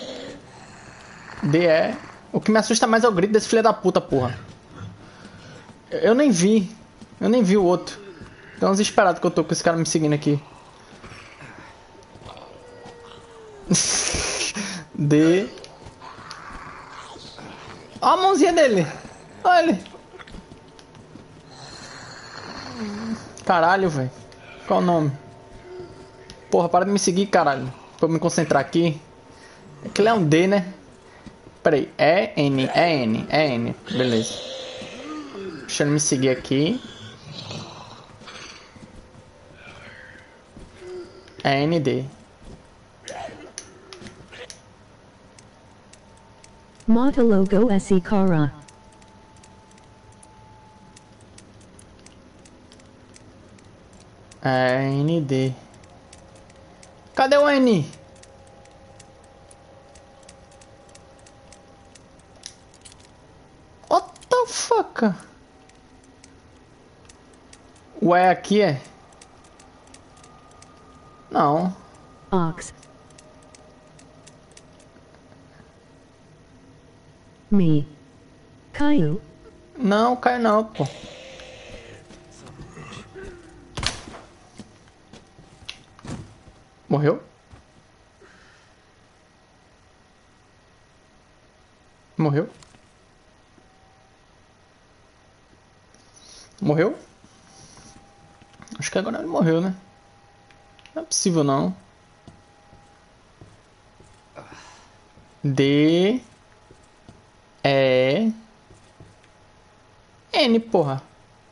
D é. O que me assusta mais é o grito desse filho da puta, porra. Eu nem vi. Eu nem vi o outro. Tão desesperado que eu tô com esse cara me seguindo aqui. D. Ó a mãozinha dele. Olha ele. Caralho, velho. Qual o nome? Porra, para de me seguir, caralho. Pra eu me concentrar aqui. Aquele é um D, né? Pera aí. É N. É N. É N. Beleza. Deixa ele me seguir aqui. É ND. Motologo se cara. É ND. Cadê o N? What the fuck? O E aqui é? Não. Ox. Me. Caio. Não, cai não, pô. Morreu? Morreu? Morreu? Acho que agora ele morreu, né? Não é possível não. D E N, porra.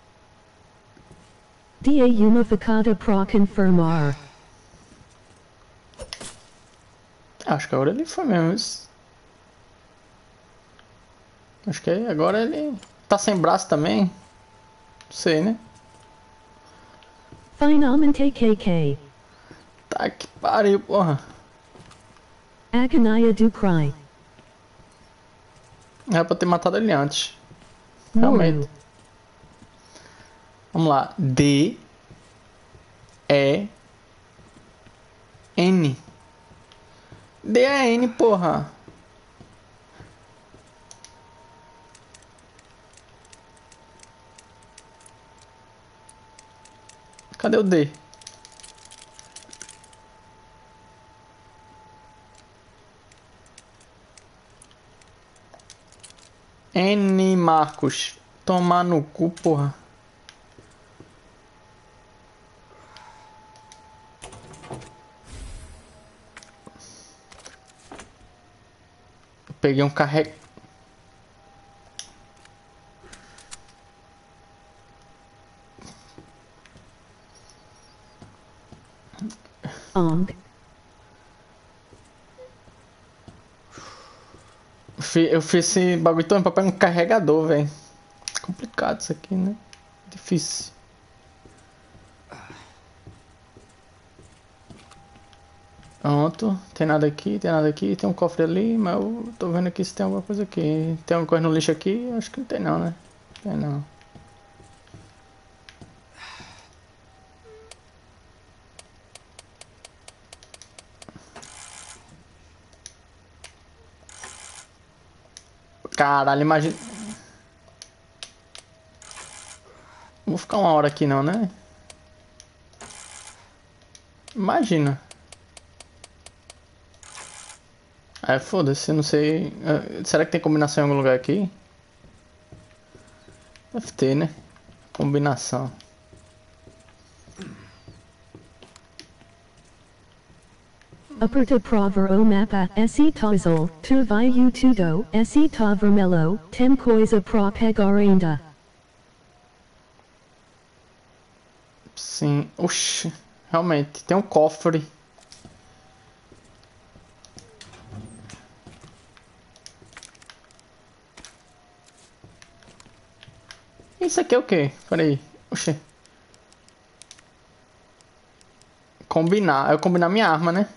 Da unificada pro confirmar. Acho que agora ele foi mesmo. Isso. Acho que agora ele tá sem braço também. Não sei, né? Finalmente KK. Tá que pariu, porra. Agonia do cry. Era pra ter matado ele antes. Realmente. Moro. Vamos lá. D E N. D E N, porra. Cadê o D? N Marcos. Tomar no cu, porra. Peguei um carreg... Eu fiz esse bagulho todo pra pegar um carregador, velho. Complicado isso aqui, né? Difícil. Pronto. Tem nada aqui, tem nada aqui. Tem um cofre ali, mas eu tô vendo aqui se tem alguma coisa aqui. Tem alguma coisa no lixo aqui? Acho que não tem não, né? Tem não. Caralho, imagina. Não vou ficar uma hora aqui não, né? Imagina. Foda-se, eu não sei. Será que tem combinação em algum lugar aqui? Deve ter, né? Combinação. Aperta prover o mapa se tozol, tu vai tudo, se tá vermelho, tem coisa pro pegar ainda. Sim, oxi, realmente, tem um cofre. Isso aqui é o quê? Peraí, oxi. Combinar, eu combinar minha arma, né?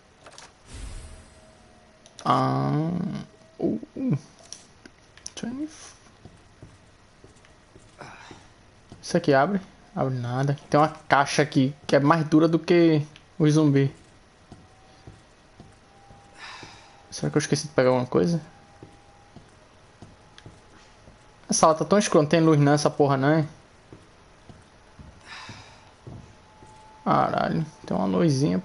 Isso aqui abre? Abre nada. Tem uma caixa aqui que é mais dura do que o zumbi. Será que eu esqueci de pegar alguma coisa? A sala tá tão escura, não tem luz não, essa porra não é? Caralho, tem uma luzinha.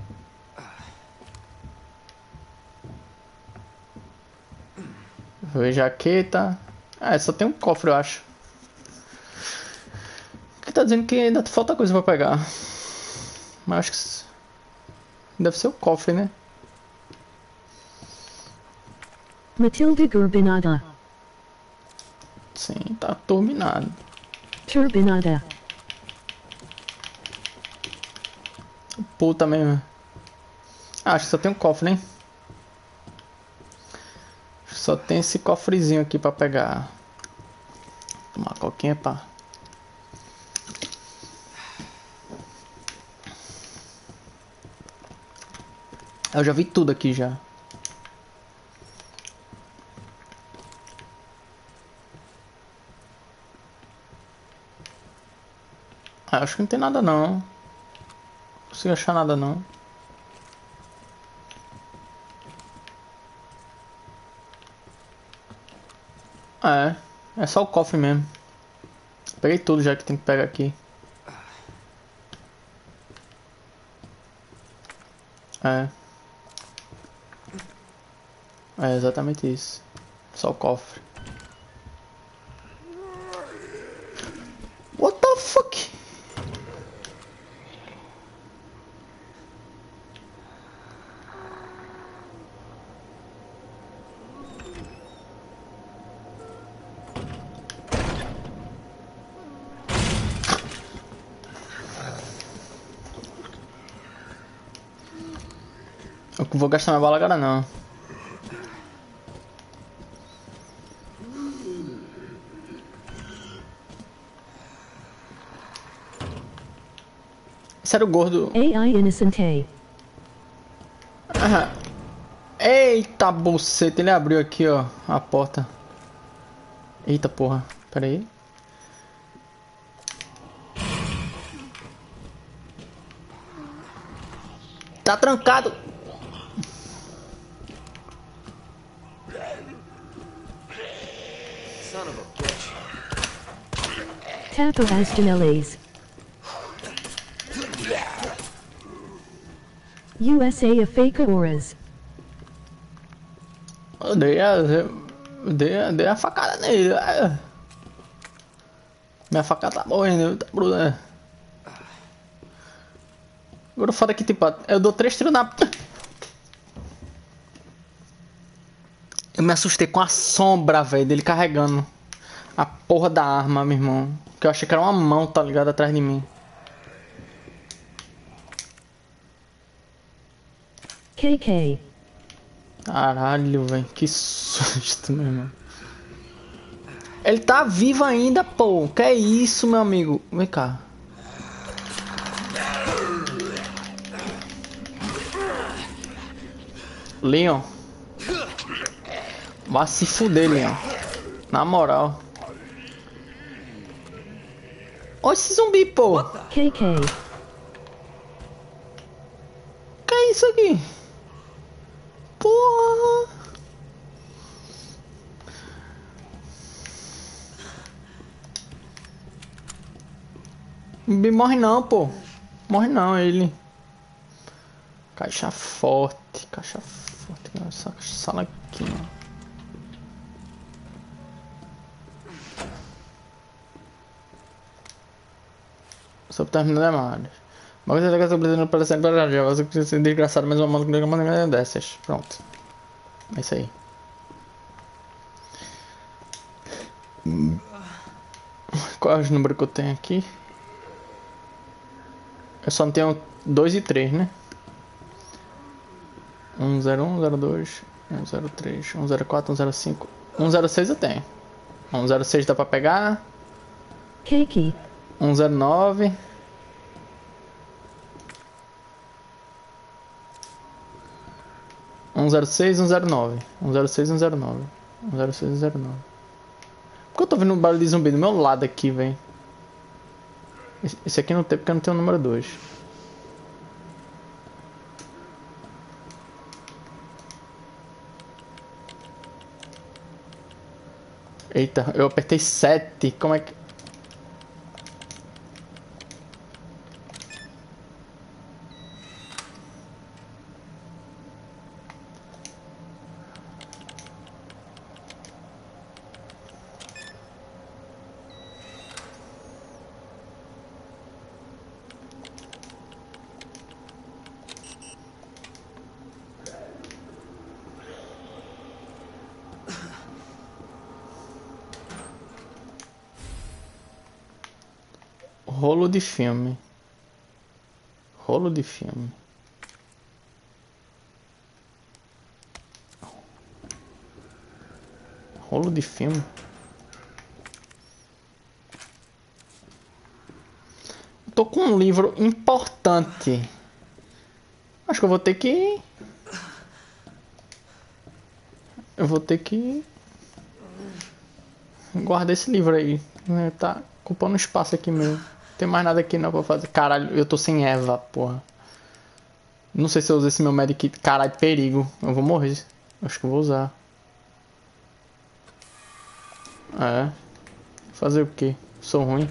Ver jaqueta. Só tem um cofre, eu acho. Aqui tá dizendo que ainda falta coisa pra pegar. Mas acho que deve ser o cofre, né? Matilda Turbinada. Sim, tá turbinado. Turbinada. puta mesmo. Ah, acho que só tem um cofre, né? Só tem esse cofrezinho aqui pra pegar. Tomar uma coquinha, pá. Eu já vi tudo aqui já. Ah, acho que não tem nada não. Não consigo achar nada não. É só o cofre mesmo. Peguei tudo já que tem que pegar aqui. É exatamente isso. Só o cofre. What the fuck? Eu vou gastar minha bala agora não. Esse era o gordo. AI Innocent A. Eita buceta, ele abriu aqui ó a porta. Eita porra, pera aí. Tá trancado. Tapo as janelas. USA a fake auras. Eu dei a facada nele. Minha facada tá morrendo, tá bruna. Agora o foda é que tipo, eu dou 3 tiros na... Eu me assustei com a sombra, velho, dele carregando a porra da arma, meu irmão. Que eu achei que era uma mão, tá ligado, atrás de mim. KK. Caralho, velho, que susto, meu irmão. Ele tá vivo ainda, pô. Que é isso, meu amigo? Vem cá. Leon. Vai se fuder, Leon. Na moral. Olha esse zumbi, pô. KK. Que é isso aqui? Porra. Zumbi morre não, pô. Morre não, ele. Caixa forte. Caixa forte. Essa sala aqui, ó. Sobre terminar demais. Mas você está completando para sempre para já. Você precisa ser desgraçado, mas uma mão que não é dessas. Pronto. É isso aí. Qual é os números que eu tenho aqui? Eu só não tenho 2 e 3, né? 101, 02, 103, 104, 105. 106 eu tenho. 106 dá pra pegar. Kiki. 109. Um 106, 109. 106, 109. 106, 109. Por que eu tô vendo um barulho de zumbi do meu lado aqui, velho? Esse aqui não tem porque eu não tenho o número 2. Eita, eu apertei 7. Como é que... Rolo de filme. Rolo de filme. Rolo de filme. Tô com um livro importante. Acho que eu vou ter que... guardar esse livro aí. Tá ocupando espaço aqui mesmo. Não tem mais nada aqui não pra fazer. Caralho, eu tô sem Eva, porra. Não sei se eu uso esse meu medikit. Caralho, perigo. Eu vou morrer. Acho que eu vou usar. É. Fazer o quê? Sou ruim.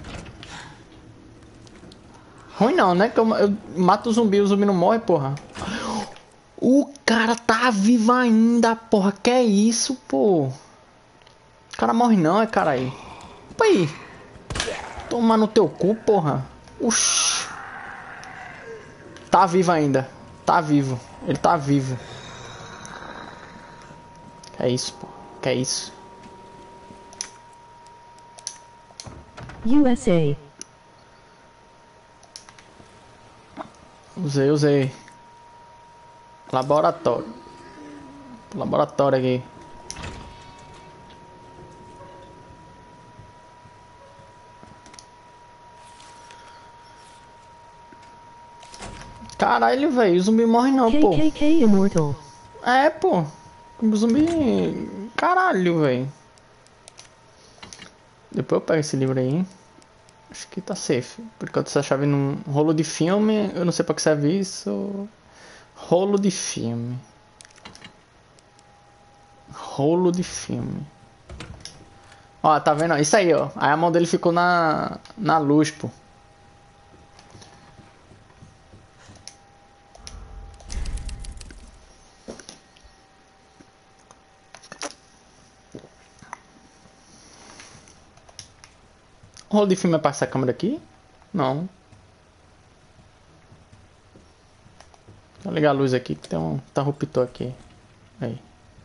Ruim não, né? Que eu mato o zumbi não morre, porra. O cara tá vivo ainda, porra. Que é isso, pô? O cara morre não, é caralho. Opa aí. Toma no teu cu, porra. Uxi. Tá vivo ainda. Tá vivo. Ele tá vivo. Que é isso, pô? Que é isso? USA. Usei. Laboratório. Laboratório aqui. Caralho, velho. O zumbi morre não, pô. KKK Immortal. É, pô. O zumbi... Caralho, velho. Depois eu pego esse livro aí. Acho que tá safe. Porque eu tô essa chave num rolo de filme. Eu não sei pra que serve isso. Rolo de filme. Rolo de filme. Ó, tá vendo? Isso aí, ó. Aí a mão dele ficou na luz, pô. O rolo de filme é pra essa câmera aqui? Não. Vou ligar a luz aqui que tem um interruptor aqui. Aí.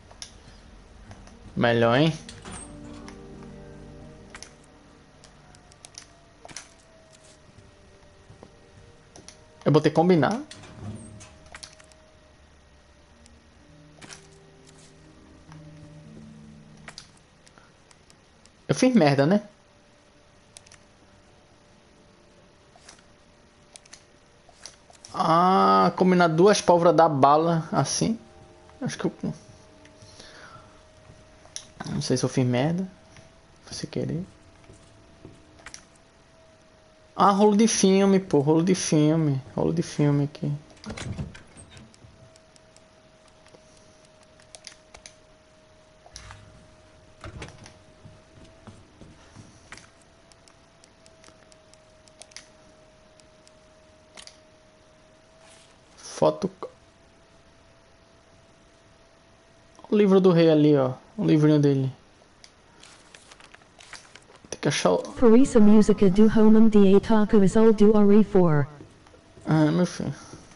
Melhor, hein? Eu vou ter que combinar. Eu fiz merda, né? Ah, combinar duas pólvoras da bala assim. Acho que eu... Não sei se eu fiz merda. Se querer. Ah, rolo de filme, pô. Rolo de filme. Rolo de filme aqui. Foto. O livro do rei ali, ó. O livrinho dele. Tem que achar o... Por isso a música do Honam de Ataku Azul do Ari 4. Ah, meu filho.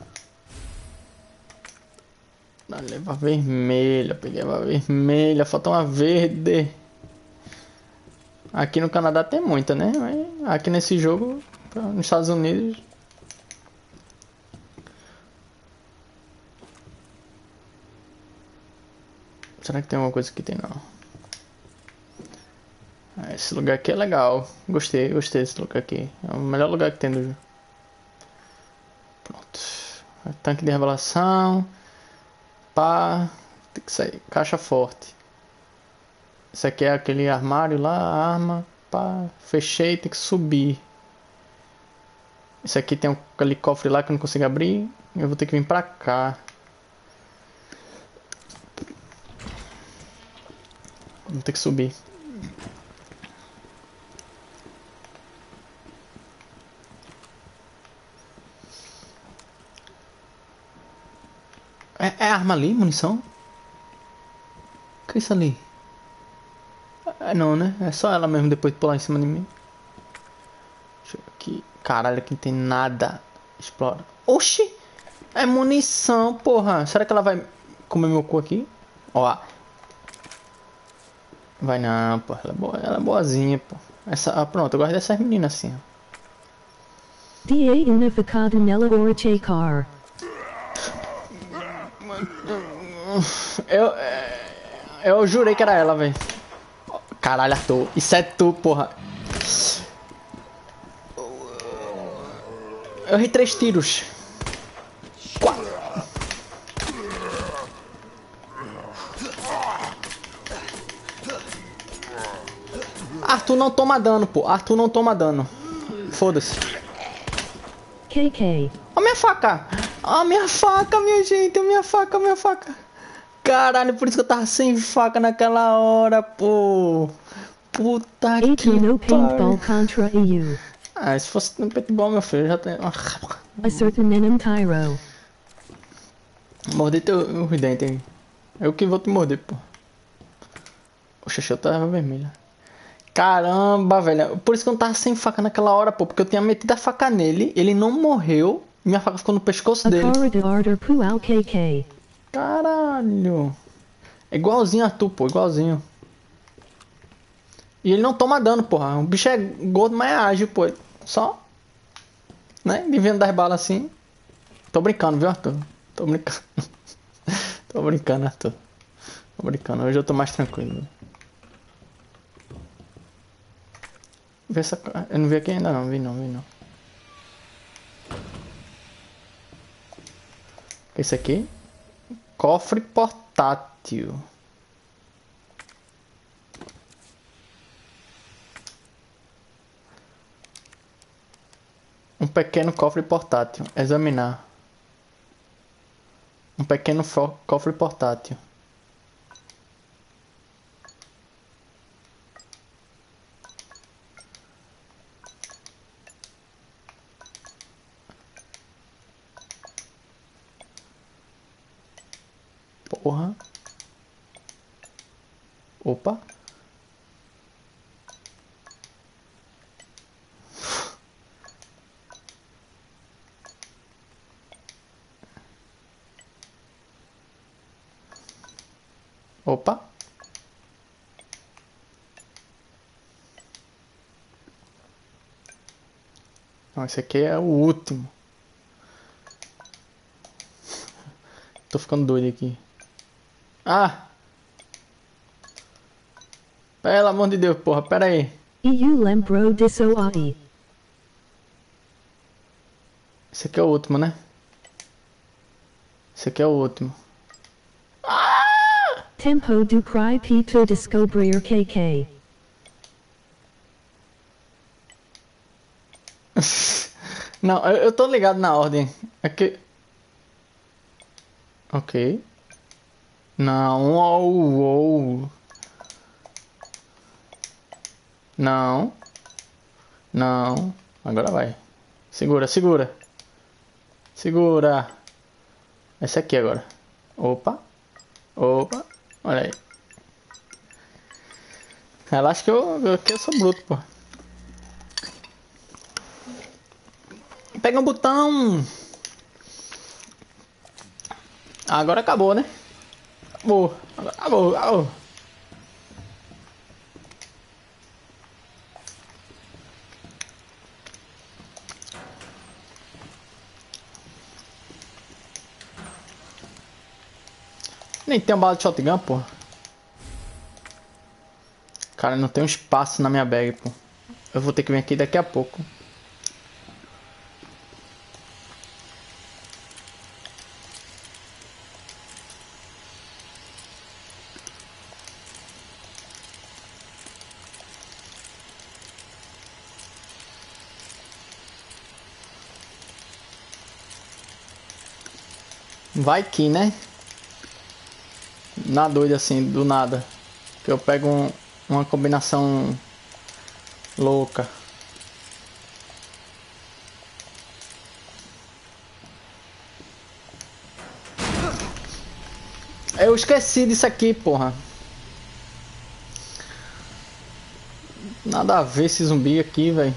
A leva vermelha. Peguei a vermelha. Falta uma verde. Aqui no Canadá tem muita, né? Mas aqui nesse jogo, nos Estados Unidos... Será que tem alguma coisa que tem? Não. Esse lugar aqui é legal. Gostei desse lugar aqui. É o melhor lugar que tem do jogo. Pronto. Tanque de revelação. Pá. Tem que sair. Caixa forte. Esse aqui é aquele armário lá. Arma. Pá. Fechei. Tem que subir. Esse aqui tem aquele cofre lá que eu não consigo abrir. Eu vou ter que vir pra cá. Vou ter que subir. É arma ali? Munição? O que é isso ali? É não, né? É só ela mesmo depois de pular em cima de mim. Deixa eu ver aqui. Caralho, aqui não tem nada. Explora. Oxi! É munição, porra. Será que ela vai comer meu cu aqui? Ó. Vai não, pô. Ela é boa, ela é boazinha, pô. Essa, pronto, eu gosto dessas meninas assim, ó. Da unificado nella orice car. Eu jurei que era ela, velho. Caralho, Arthur. Isso é tu, porra. Eu errei 3 tiros. 4. Arthur não toma dano, pô. Arthur não toma dano. Foda-se. KK. Ó minha faca. Ó minha faca, minha gente. Ó minha faca, minha faca. Caralho, por isso que eu tava sem faca naquela hora, pô. Puta que no paintball pariu. contra EU. Ah, se fosse no paintball, meu filho, eu já tenho... A certain Nenem Tyro. Morder teu dente aí. Eu que vou te morder, pô. O xixi tava vermelho. Caramba, velho. Por isso que eu não tava sem faca naquela hora, pô. Porque eu tinha metido a faca nele, ele não morreu. Minha faca ficou no pescoço A dele. corridor pual KK. Caralho. É igualzinho a tu, pô. Igualzinho. E ele não toma dano, porra. O bicho é gordo, mas é ágil, pô. Só... né? Vivendo das balas assim. Tô brincando, viu, Arthur? Tô brincando. Tô brincando, Arthur. Tô brincando. Hoje eu tô mais tranquilo. Vê essa... eu não vi aqui ainda não. Vi não. Esse aqui. Cofre portátil. Um pequeno cofre portátil. Examinar. Um pequeno cofre portátil. Porra. Opa. Opa. Não, esse aqui é o último. Tô ficando doido aqui. Ah! Pelo amor de Deus, porra, pera aí. EU lembro disso aí. Esse aqui é o último, né? Esse aqui é o último. Tempo do cry P to descobrir KK. Não, eu tô ligado na ordem. É que... ok. Não, uou. Não. Não. Agora vai. Segura. Segura. Esse aqui agora. Opa. Olha aí. Relaxa que eu sou bruto, pô. Pega um botão. Agora acabou, né? Acabou. Nem tem uma bala de shotgun, pô. Cara, não tem um espaço na minha bag, pô. Eu vou ter que vir aqui daqui a pouco. Vai que, né? Na doida assim, do nada. Que eu pego uma combinação louca. Eu esqueci disso aqui, porra. Nada a ver esse zumbi aqui, velho.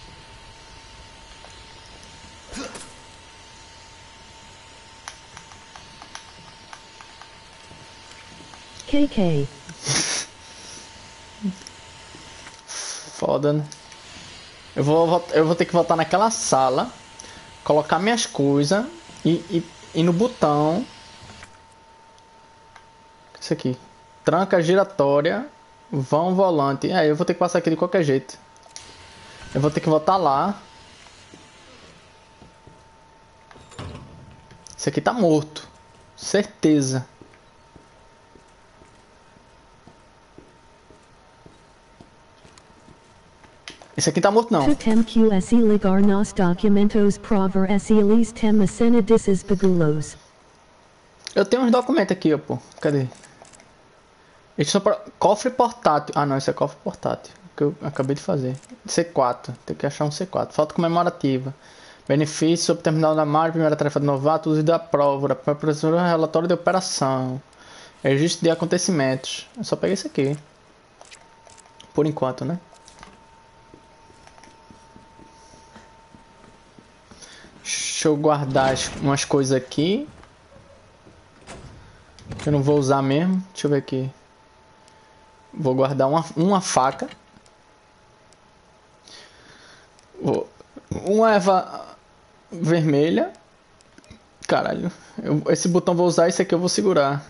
KK. Foda, né? Eu vou ter que voltar naquela sala, colocar minhas coisas e no botão. Isso aqui. Tranca giratória, vão volante. Eu vou ter que passar aqui de qualquer jeito. Eu vou ter que voltar lá. Esse aqui tá morto. Certeza. Esse aqui tá morto não. Tutem QSE ligar nos documentos prover se eles tem cena desses bagulos. Eu tenho uns documentos aqui, ó, pô. Cadê? Esses são cofre portátil. Ah, não, esse é cofre portátil. Que eu acabei de fazer. C4. Tem que achar um C4. Foto comemorativa. Benefício sobre terminal da margem. Primeira tarefa de novato. Uso da prova. Professora, relatório de operação. Registro de acontecimentos. Eu só peguei esse aqui. Por enquanto, né? Deixa eu guardar umas coisas aqui. Que eu não vou usar mesmo. Deixa eu ver aqui. Vou guardar uma faca. Uma erva vermelha. Caralho. Esse botão eu vou usar, esse aqui eu vou segurar.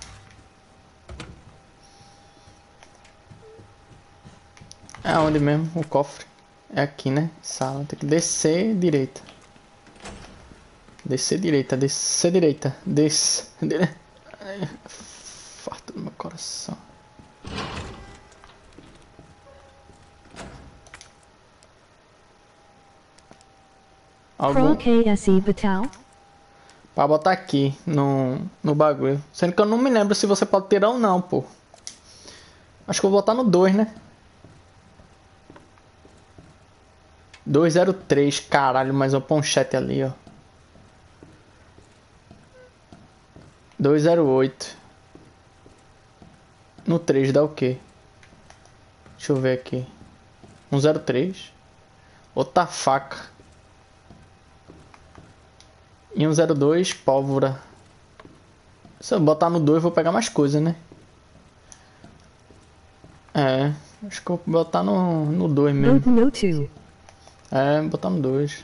É onde mesmo? O cofre. É aqui, né? Sala. Tem que descer direita. Descer direita, descer direita. Desce. Farto do meu coração. Pro KSE Batal? Pra botar aqui no bagulho. Sendo que eu não me lembro se você pode tirar ou não, pô. Acho que eu vou botar no 2, né? 203, caralho, mais uma ponchete ali, ó. 208. No 3 dá o quê? Deixa eu ver aqui. 103. Outra faca. E 102, pólvora. Se eu botar no 2 eu vou pegar mais coisa, né? É, acho que eu vou botar no 2 mesmo. No 2. É, vou botar no 2.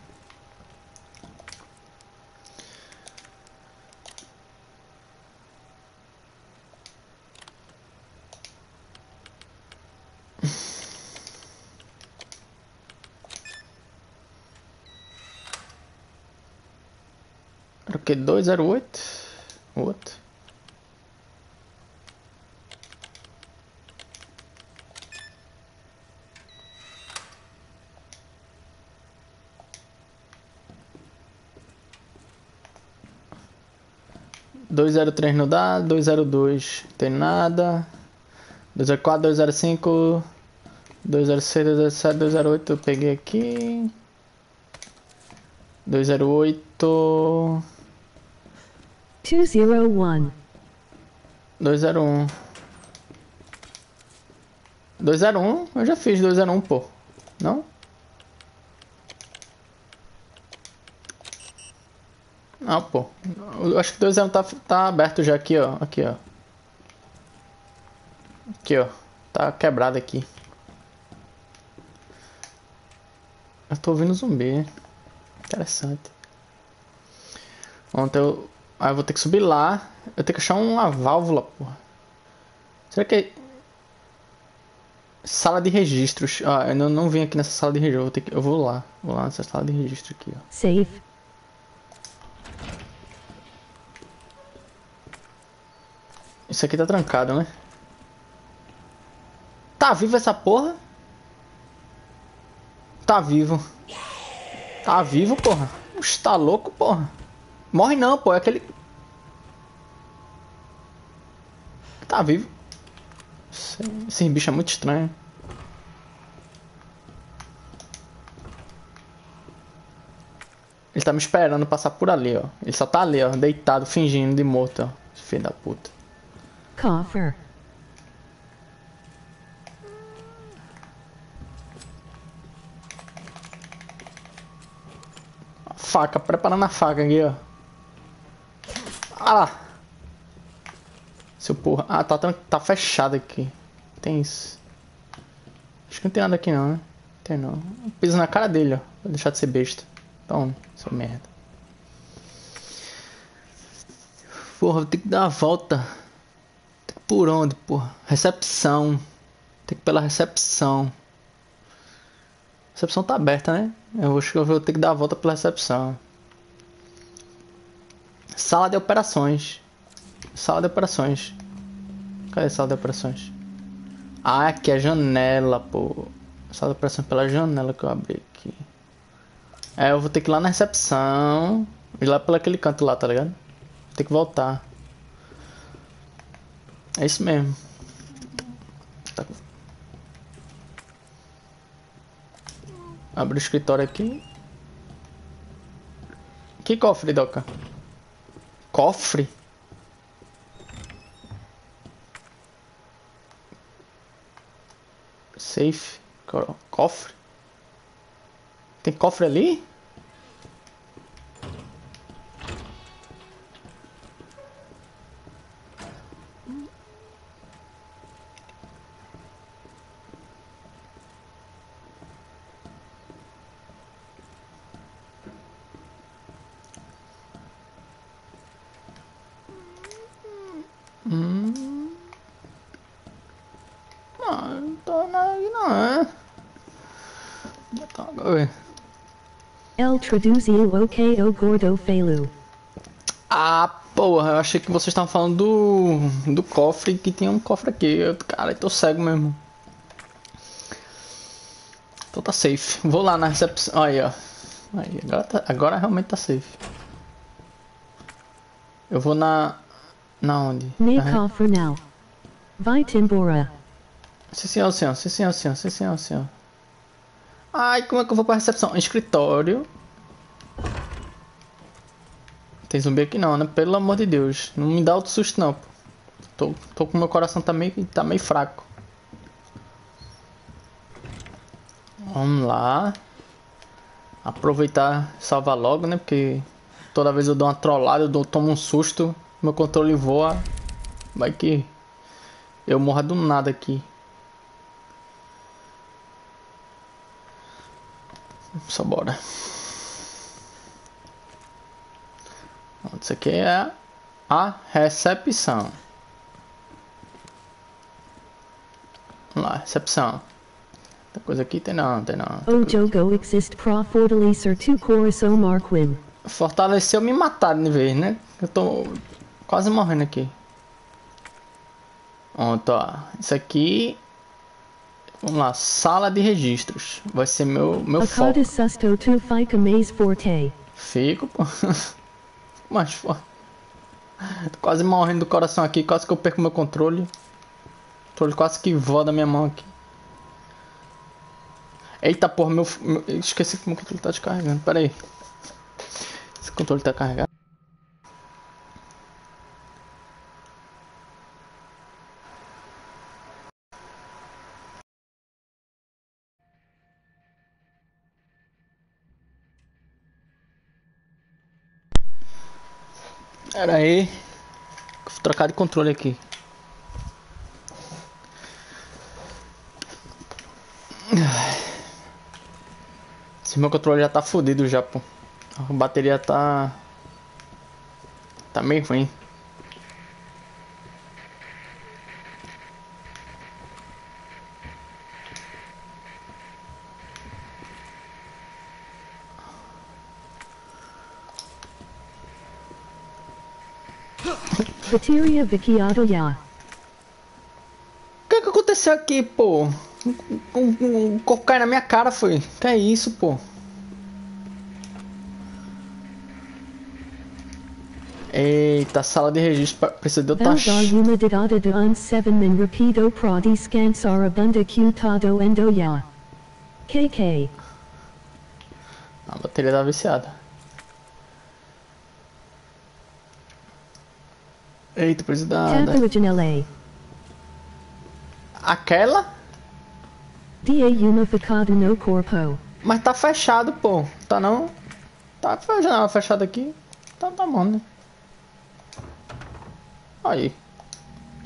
Era o que? 208? O outro. (203) não dá, 202 tem nada, 204, 205, 206, 207, 208 eu peguei aqui, 208, 201, 201, 201, eu já fiz 201, pô, não? Não, pô. Eu acho que 201 tá aberto já aqui, ó. Aqui, ó. Aqui, ó. Tá quebrado aqui. Eu tô ouvindo zumbi. Interessante. Ontem eu... Aí eu vou ter que subir lá. Eu tenho que achar uma válvula, porra. Será que... Sala de registros. Ah, eu não vim aqui nessa sala de registro. Eu vou lá. Vou lá nessa sala de registro aqui, ó. Safe. Isso aqui tá trancado, né? Tá vivo essa porra? Tá vivo. Tá vivo, porra. Oxe, tá louco, porra. Morre não, pô. É aquele... Tá vivo. Esse bicho é muito estranho. Ele tá me esperando passar por ali, ó. Ele só tá ali, ó. Deitado, fingindo de morto, ó. Filho da puta. Coffer. Faca, preparando a faca aqui, ó. Ah lá. Seu porra. Ah, tá fechado aqui. Tem isso. Acho que não tem nada aqui não, né? Tem não. Piso na cara dele, ó. Pra deixar de ser besta. Então, seu merda. Porra, vou ter que dar a volta. Tem que ir por onde, porra? Recepção. Tem que ir pela recepção. A recepção tá aberta, né? Acho que eu vou ter que dar a volta pela recepção. Sala de operações. Sala de operações. Cadê a sala de operações? Ah, aqui é a janela, pô. Sala de operações pela janela que eu abri aqui. É, eu vou ter que ir lá na recepção. Ir lá pelo aquele canto lá, tá ligado? Vou ter que voltar. É isso mesmo. Tá. Abre o escritório aqui. Que cofre, Doca? Cofre? Safe. Cofre? Tem cofre ali? Não tô nada aqui não, é? El traduziu o gordo felu. Ah, porra, eu achei que vocês estavam falando do cofre, que tinha um cofre aqui. Cara, eu tô cego mesmo. Então tá safe. Vou lá na recepção. Aí, ó. Aí, agora realmente tá safe. Eu vou na onde? Nem cofre now. Vai-te embora. Sim, senhor, senhor. Sim, senhor, senhor. Sim, senhor, senhor. Ai, como é que eu vou pra recepção? Escritório. Tem zumbi aqui não, né? Pelo amor de Deus. Não me dá outro susto não, pô. Tô com meu coração tá meio fraco. Vamos lá. Aproveitar e salvar logo, né? Porque toda vez eu dou uma trollada, tomo um susto. Meu controle voa. Vai que eu morro do nada aqui. Só bora. Isso aqui é a recepção. Vamos lá, recepção. Tem coisa aqui? Tem não, tem não. O jogo existe pro fortalecer tu coração Marquin. Fortaleceu me matar de vez, né? Eu tô quase morrendo aqui. Pronto, ó. Isso aqui. Vamos lá, sala de registros. Vai ser meu foco. Susto tu fica mais forte. Fico, pô. Mas, pô. Tô quase morrendo do coração aqui. Quase que eu perco meu controle. O controle quase que voa da minha mão aqui. Eita, porra, esqueci como o controle tá descarregando. Pera aí. Esse controle tá carregado. Pera aí. Vou trocar de controle aqui. Esse meu controle já tá fodido já, pô. A bateria tá meio ruim. Bateria viciado ya. O que aconteceu aqui, pô? Um corpo caiu na minha cara, foi. Que é isso, pô? Eita, sala de registro precisa de outra Uma dada de 7 min rapido pro descansar abunda cutado endo ya. KK. A bateria tá viciada. Eita, precisa da... originale. Aquela? Dia unificado no corpo. Mas tá fechado, pô. Tá não? Tá fechado aqui. Tá bom, né? Aí.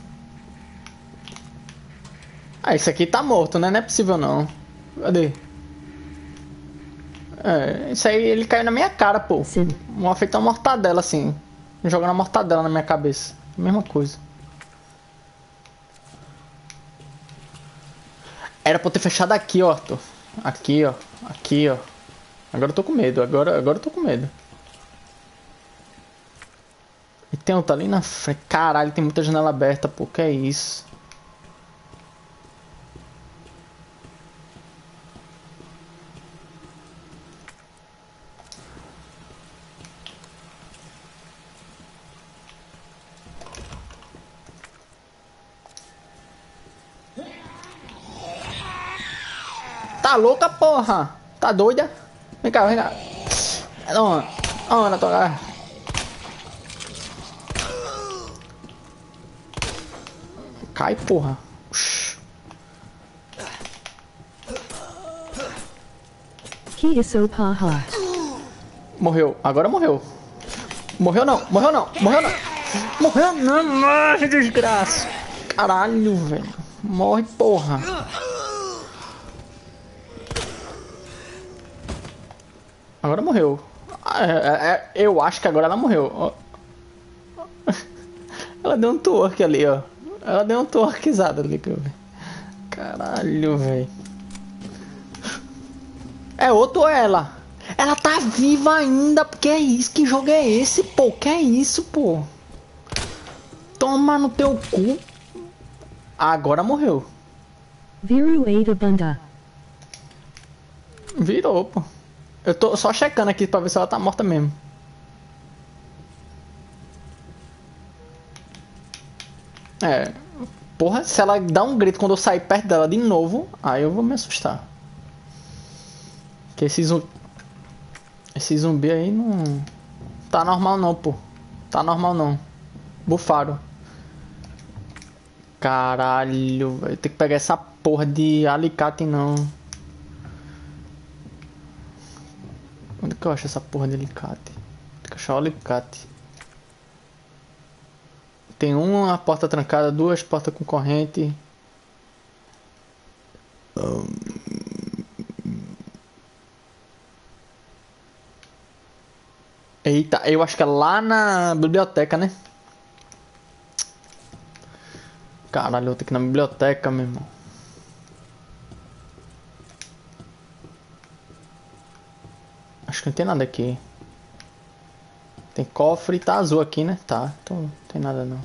Ah, esse aqui tá morto, né? Não é possível não. Cadê? É, isso aí ele caiu na minha cara, pô. Sim. Feita uma mortadela assim. Jogando uma mortadela na minha cabeça. Mesma coisa. Era pra eu ter fechado aqui, ó, Arthur. Aqui, ó. Aqui, ó. Agora eu tô com medo. Agora eu tô com medo. E tem outro ali na frente. Caralho, tem muita janela aberta, pô. Que é isso? Tá louca, porra? Tá doida? Vem cá, vem cá. Não, na tua cara. Cai, porra. Que isso, paha? Morreu. Agora morreu. Morreu não. Morreu não. Morreu não. Morreu não. Morre, desgraça. Caralho, velho. Morre, porra. Agora morreu. Eu acho que agora ela morreu. Ela deu um twerk ali, ó. Ela deu um twerkizado ali que eu vi. Caralho, velho. É outro ou ela? Ela tá viva ainda. Que é isso? Que jogo é esse, pô? Que é isso, pô? Toma no teu cu. Agora morreu. Viru Ada Bunda. Virou, pô. Eu tô só checando aqui pra ver se ela tá morta mesmo. É. Porra, se ela dá um grito quando eu sair perto dela de novo, aí eu vou me assustar. Que esse zumbi aí não tá normal não, pô. Tá normal não. Bufaram. Caralho, velho. Tem que pegar essa porra de alicate não. Onde que eu acho essa porra de alicate? Tem que achar o alicate. Tem uma porta trancada, duas portas com corrente. Eita, eu acho que é lá na biblioteca, né? Caralho, eu vou ter que ir na biblioteca, meu irmão. Acho que não tem nada aqui. Tem cofre e tá azul aqui, né? Tá, então não tem nada não.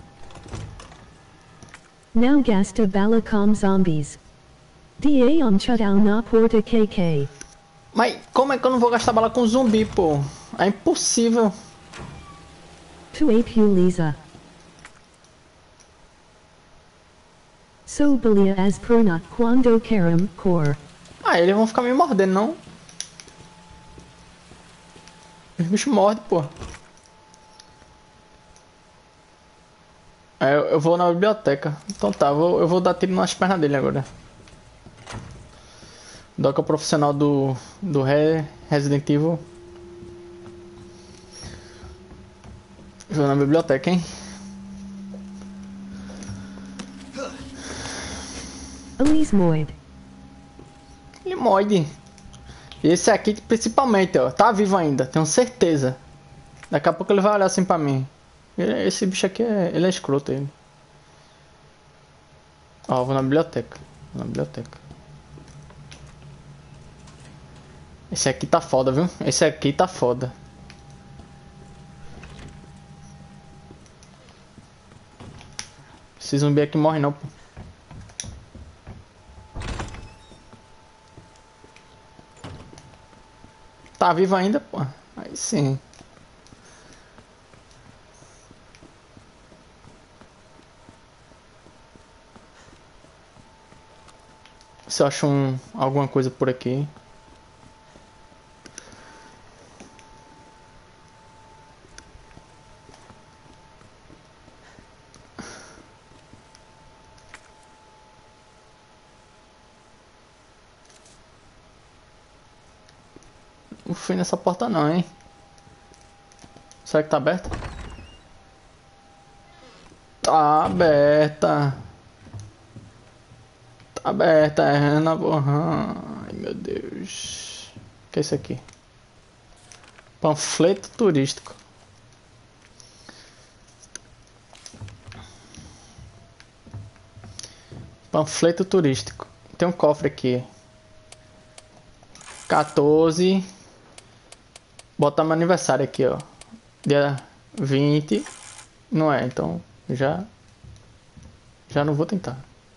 Now gasta bala com zombies. Da chutao na porta KK. Mas como é que eu não vou gastar bala com zumbi, pô? É impossível. Tu ape Lisa. Sobelia as perna quando karam core. Ah, eles vão ficar me mordendo, não? Os bichos mordem, pô. Eu vou na biblioteca. Então tá, eu vou dar tiro nas pernas dele agora. Doca profissional do Resident Evil. Vou na biblioteca, hein? Elismoid. Limoide. E esse aqui principalmente, ó. Tá vivo ainda, tenho certeza. Daqui a pouco ele vai olhar assim pra mim. Esse bicho aqui ele é escroto, ele. Ó, vou na biblioteca. Vou na biblioteca. Esse aqui tá foda, viu? Esse aqui tá foda. Esse zumbi aqui morre não, pô. Tá vivo ainda, pô. Aí sim. Se eu acho alguma coisa por aqui. Não fui nessa porta não, hein? Será que tá aberta? Tá aberta. Tá aberta, é na borra. Ai meu Deus. O que é isso aqui? Panfleto turístico. Panfleto turístico. Tem um cofre aqui. 14. Bota meu aniversário aqui, ó. Dia 20. Não é, então já não vou tentar.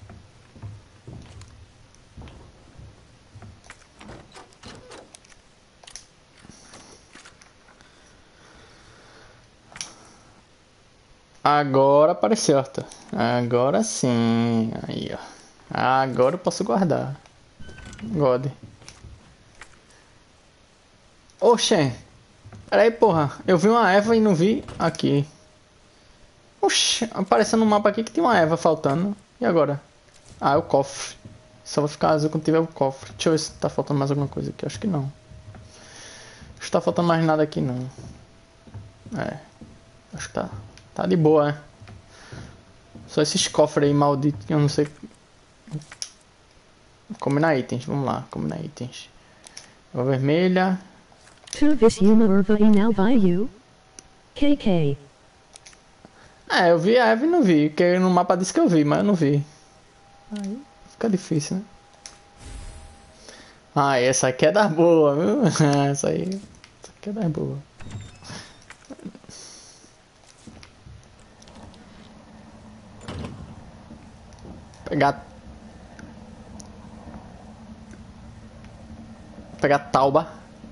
Agora apareceu, Arthur. Agora sim. Aí, ó. Agora eu posso guardar. God. Oxê. Peraí, porra. Eu vi uma Eva e não vi aqui. Oxê. Apareceu no mapa aqui que tem uma Eva faltando. E agora? Ah, é o cofre. Só vai ficar azul quando tiver o cofre. Deixa eu ver se tá faltando mais alguma coisa aqui. Acho que não. Acho que tá faltando mais nada aqui não. É. Acho que tá de boa, né? Só esses cofres aí malditos que eu não sei. Combinar itens, vamos lá, combinar itens. Eva vermelha. Tu vis uma erva e não vai you? KK. É, eu vi a Eva e não vi, porque no mapa disse que eu vi, mas eu não vi. Aí fica difícil, né? Ah, essa aqui é da boa, viu? Essa aqui é da boa. Pegar tauba.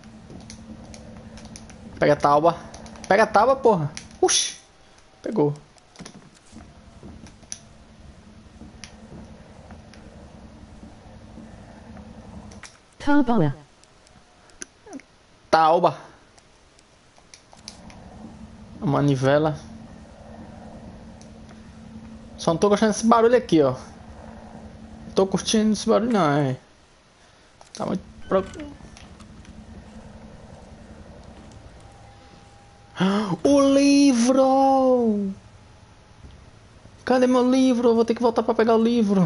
Pega tauba. Pega tauba, porra. Uxi. Pegou. Tauba. Tauba. A manivela. Só não tô gostando desse barulho aqui, ó. Não tô curtindo esse barulho não, é. Tá muito... O livro! Cadê meu livro? Eu vou ter que voltar pra pegar o livro.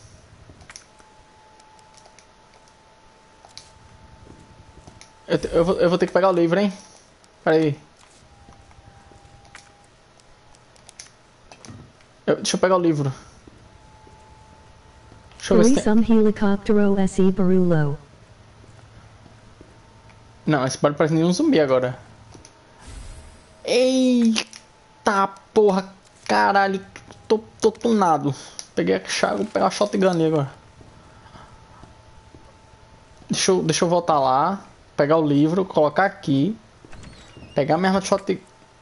Eu vou ter que pegar o livro, hein? Pera aí. Deixa eu pegar o livro. Deixa eu ver se tem... Some helicoptero se barulho. Não, esse barulho parece nenhum zumbi agora. Eita porra, caralho, tô tunado. Peguei a chave, vou pegar a shotgun ali agora. Deixa eu voltar lá, pegar o livro, colocar aqui, pegar minha arma de shotgun.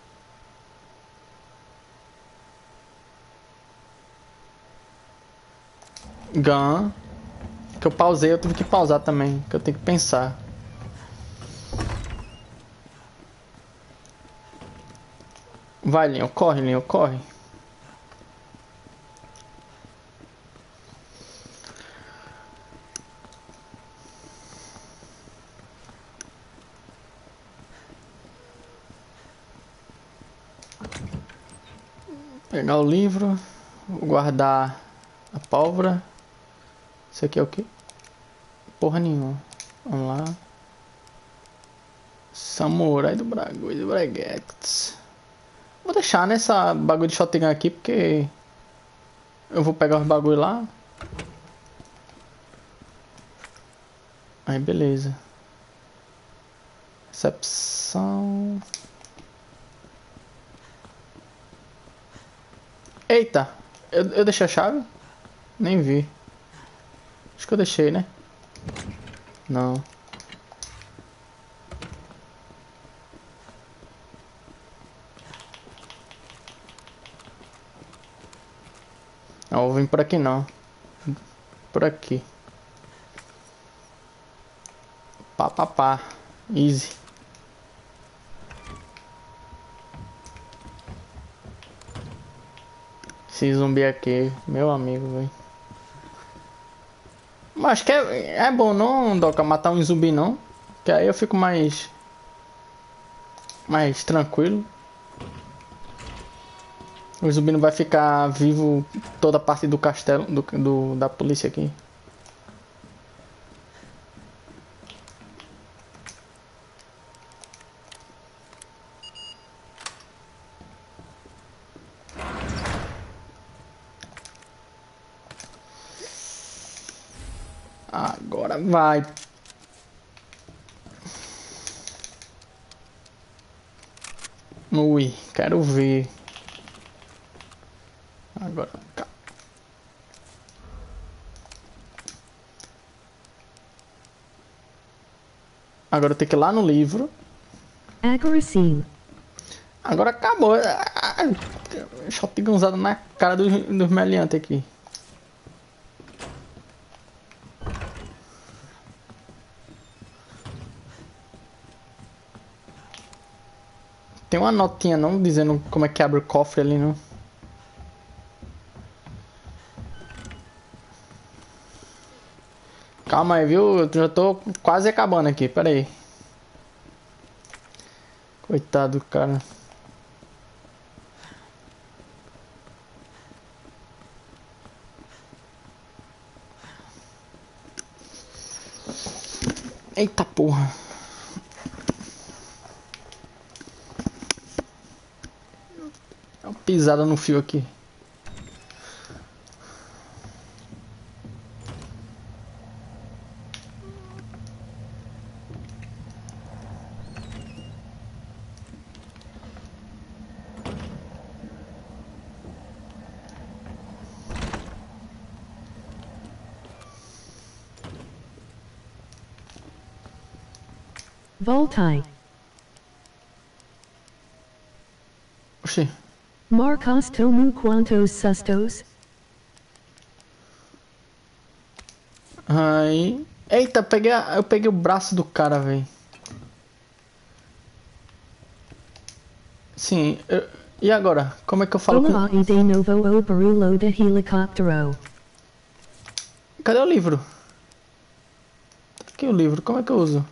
Que eu pausei, eu tive que pausar também, que eu tenho que pensar. Vai, Linho, corre. Pegar o livro, guardar a pólvora. Isso aqui é o que? Porra nenhuma. Vamos lá. Samurai do Braguês do Breguetes. Vou deixar nessa bagulho de shotgun aqui porque eu vou pegar os bagulho lá. Aí beleza. Recepção. Eita, eu deixei a chave? Nem vi. Acho que eu deixei, né? Não. Não, vou vir por aqui não. Por aqui. Pá. Easy. Esse zumbi aqui, meu amigo, velho. Mas acho que é bom não, Doca, matar um zumbi não. Que aí eu fico mais tranquilo. O zumbi não vai ficar vivo toda a parte do castelo da polícia aqui. Agora vai. Ui, quero ver. Agora. Agora tem que ir lá no livro. Accuracy. Agora acabou. Shotgunzada na cara dos meliantes aqui. Tem uma notinha não dizendo como é que abre o cofre ali, não? Calma aí, viu? Eu já tô quase acabando aqui, pera aí. Coitado do cara. Eita porra. Dá uma pisada no fio aqui. Voltai. Oxi. Marcos tomu quantos sustos? Aí. Eita, eu peguei o braço do cara, velho. Sim, e agora? Como é que eu falo Olá com... de novo o barulho de helicóptero. Cadê o livro? Aqui o livro, como é que eu uso?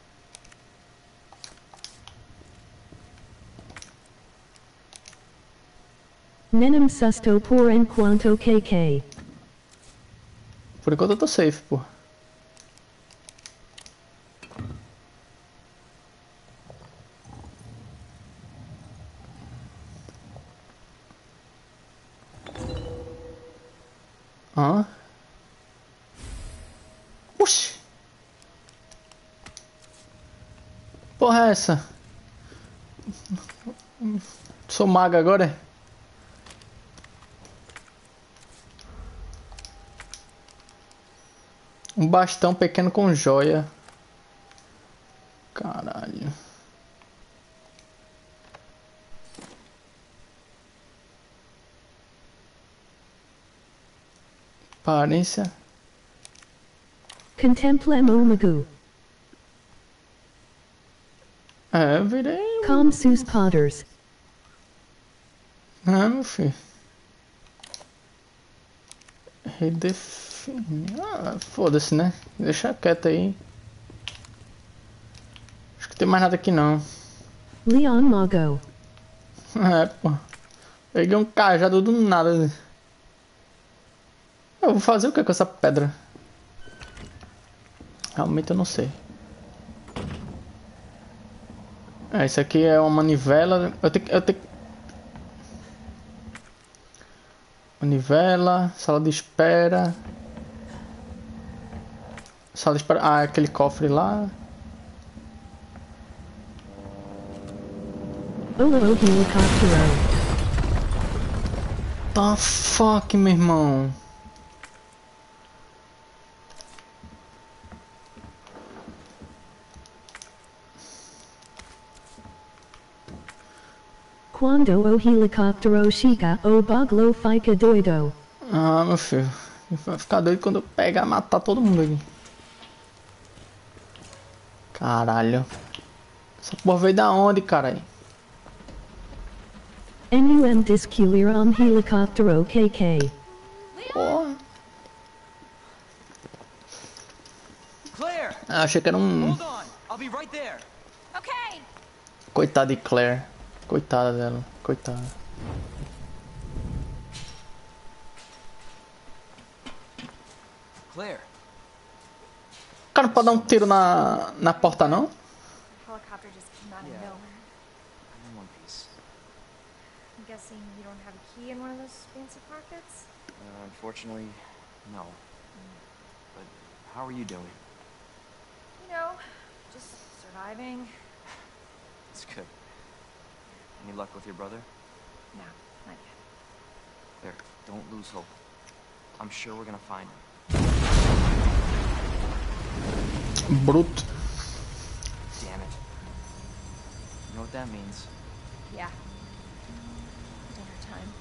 Nenem susto por enquanto KK. Por enquanto eu tô safe, pô. Hã? Oxi! Porra é essa? Sou maga agora, é? Um bastão pequeno com joia. Caralho. Aparência. Contemplem o magu. É, eu virei. Com sus potters. Ah, meu filho. Redefinir. Ah, foda-se, né? Deixa quieto aí. Acho que tem mais nada aqui não. Leon Mago. É, pô. Peguei um cajado do nada. Eu vou fazer o que com essa pedra? Realmente eu não sei. É, isso aqui é uma manivela. Eu tenho... Manivela, sala de espera. Sala de espera. Ah, aquele cofre lá. Olo helicóptero. Tá fuck, meu irmão. Quando o helicóptero chega, o baglo fica doido. Ah, meu filho. Vai ficar doido quando eu pegar e matar todo mundo aqui. Caralho. Essa porra veio da onde, caralho? NUM disculir helicóptero KK. Porra. Claire! Ah, achei que era um... Hold on! I'll be right there! Okay. Coitada de Claire. Coitada dela. Coitada. Claire! O cara não pode dar um tiro na porta, não? Helicopter just came out of Yeah. nowhere. I'm in one piece. I'm guessing you don't have a key in one of those fancy pockets? Unfortunately, no. But how are you doing? You know, just surviving. It's good. Any luck with your brother? No, not yet. There, don't lose hope. I'm sure we're gonna find him. Bruto. Damn it. You know what that means? Yeah. Dinner time.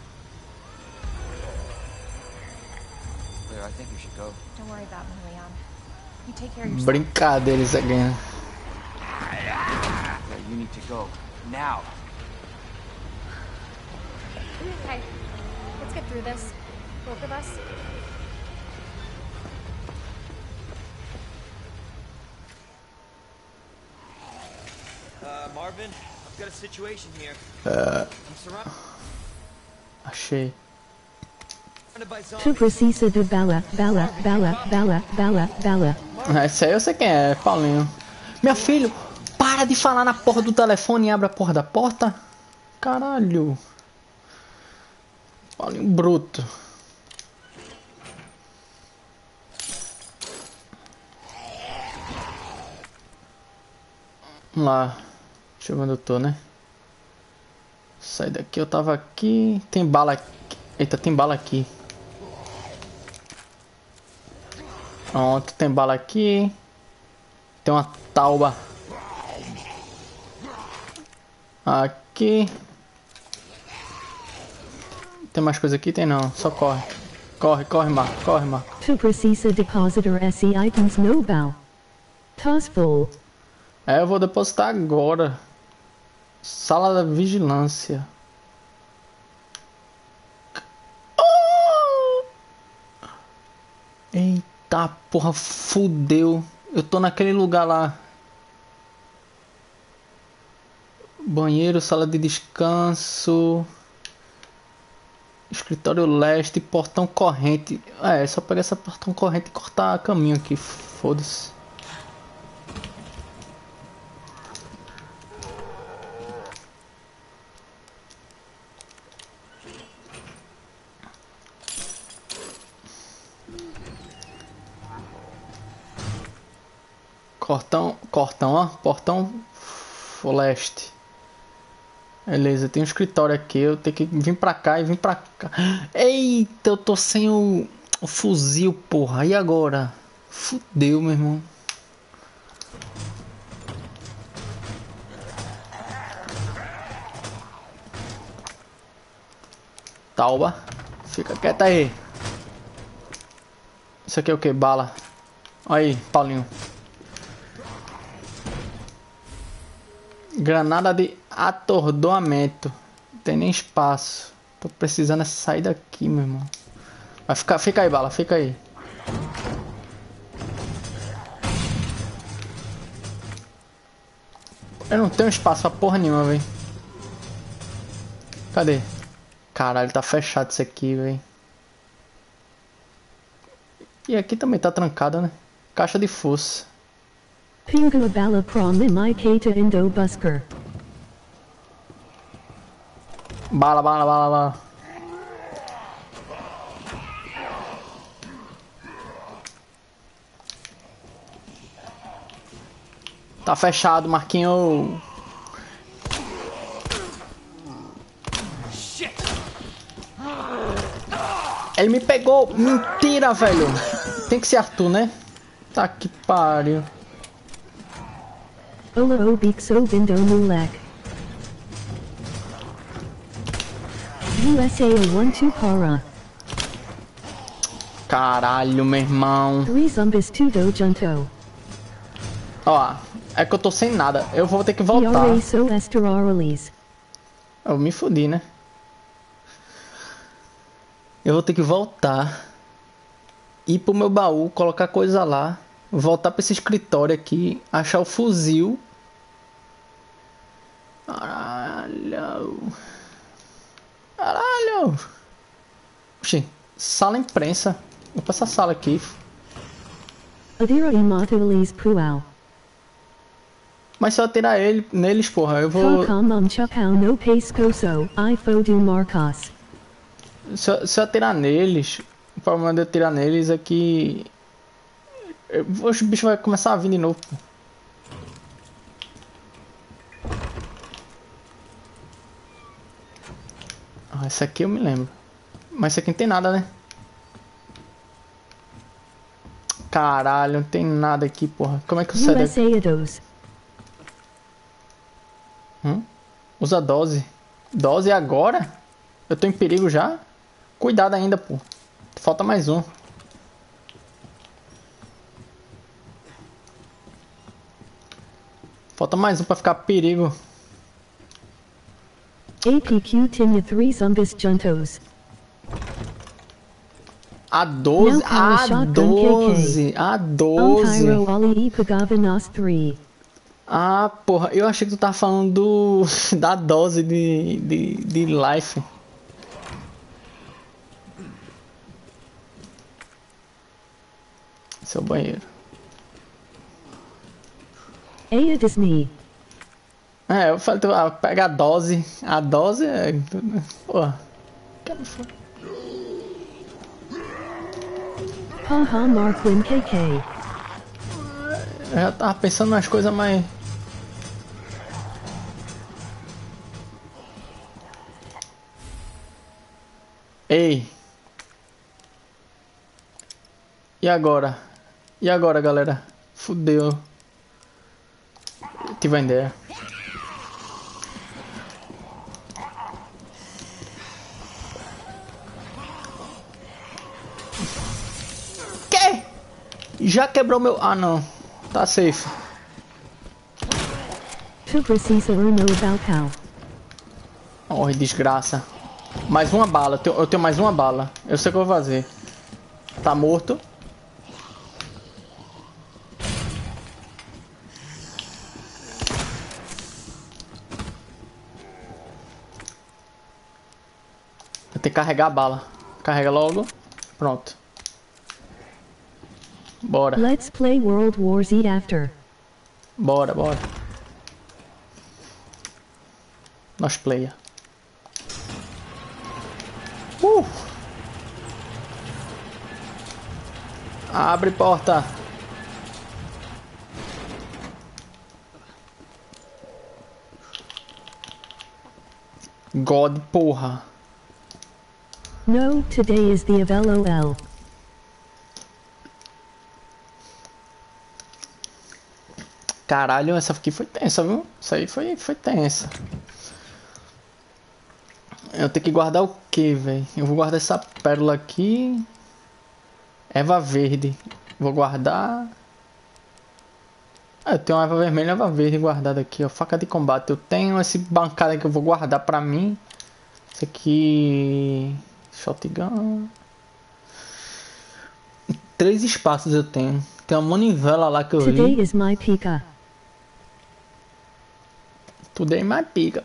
Claire, I think you should go. Don't worry about me, Leon. You take care of yourself. Brincadeira isso aqui. Claire, you need to go. Now! Okay, let's get through this. Both of us. Marvin, I've got a situation here. I'm surrounded Achei. by Tu zombies. precisa de bala, bala, bala, bala, bala, bala. Esse aí eu sei quem é, Paulinho. Meu filho, para de falar na porra do telefone e abre a porra da porta. Caralho. Paulinho bruto. Vamos lá. Deixa eu ver onde eu tô, né? Sai daqui, eu tava aqui. Tem bala aqui. Eita, tem bala aqui. Pronto, tem bala aqui. Tem uma tauba. Aqui. Tem mais coisa aqui? Tem não, só corre. Corre, corre, Marco, corre, Marco. Tu precisa depositar esse items no baú. Tás full. É, eu vou depositar agora. Sala da vigilância. Oh! Eita porra, fudeu. Eu tô naquele lugar lá. Banheiro, sala de descanso. Escritório leste, portão corrente. É só pegar essa portão corrente e cortar caminho aqui. Foda-se. Cortão, ó. Portão leste. Beleza, tem um escritório aqui. Eu tenho que vir pra cá e vir pra cá. Eita, eu tô sem o fuzil, porra. E agora? Fudeu, meu irmão. Tauba. Fica quieta aí. Isso aqui é o que? Bala. Aí, Paulinho. Granada de atordoamento. Não tem nem espaço. Tô precisando sair daqui, meu irmão. Vai ficar, fica aí, bala, fica aí. Eu não tenho espaço pra porra nenhuma, velho. Cadê? Caralho, tá fechado isso aqui, velho. E aqui também tá trancado, né? Caixa de força. Pingu bala prom my kata indo busker. Bala, bala, bala, bala. Tá fechado, Marquinho. Ele me pegou. Mentira, velho. Tem que ser Arthur, né? Tá que pariu. Ola obixo bindo mulek. USA 12 para. Caralho, meu irmão. 3 zumbis tudo junto. Ó, é que eu tô sem nada. Eu vou ter que voltar. Yare so esteralis. Eu me fodi, né? Eu vou ter que voltar. Ir pro meu baú, colocar coisa lá. Voltar pra esse escritório aqui. Achar o fuzil. Caralho. Caralho. Oxi, sala imprensa. Vou pra essa sala aqui. Adira imatulis pual. Mas se eu atirar neles, porra, eu vou... Chapau no pescoço, ifo do marcos. Se eu atirar neles, o problema de eu atirar neles é que... os bichos vão começar a vir de novo. esse aqui eu me lembro. Mas esse aqui não tem nada, né? Caralho, não tem nada aqui, porra. Como é que eu saio daqui? USA dose. Usa dose. Dose agora? Eu tô em perigo já? Cuidado ainda, pô. Falta mais um. Falta mais um pra ficar perigo. APQ Tinya 3 Zumbis Juntos. A 12, a 12, a 12. Cairo Ali e Pagava Nos 3. Ah, porra, eu achei que tu tava falando da dose de life. Seu banheiro. Aya Disney. É, eu falei, tu pega a dose. A dose é. Porra. Haha Markwin KK. Eu já tava pensando nas coisas mais. Ei. E agora? E agora, galera? Fudeu. Tive a ideia. Que? Já quebrou meu... Ah, não. Tá safe. Tu precisa no Balcal. Oh, desgraça. Mais uma bala. Eu tenho mais uma bala. Eu sei o que eu vou fazer. Tá morto. Eu tenho que carregar a bala. Carrega logo. Pronto. Bora. Let's play World War Z after. Bora, bora. Nós player. Abre porta. God, porra. No, today is the of LOL. Caralho, essa aqui foi tensa, viu? Isso aí foi tensa. Eu tenho que guardar o que, velho? Eu vou guardar essa pérola aqui. Erva verde. Vou guardar. Eu tenho uma erva vermelha e erva verde guardada aqui, ó. Faca de combate. Eu tenho esse bancada que eu vou guardar pra mim. Esse aqui... Shotgun. 3 espaços eu tenho. Tem uma manivela lá que eu vi. Today is my Pika. Today my Pika.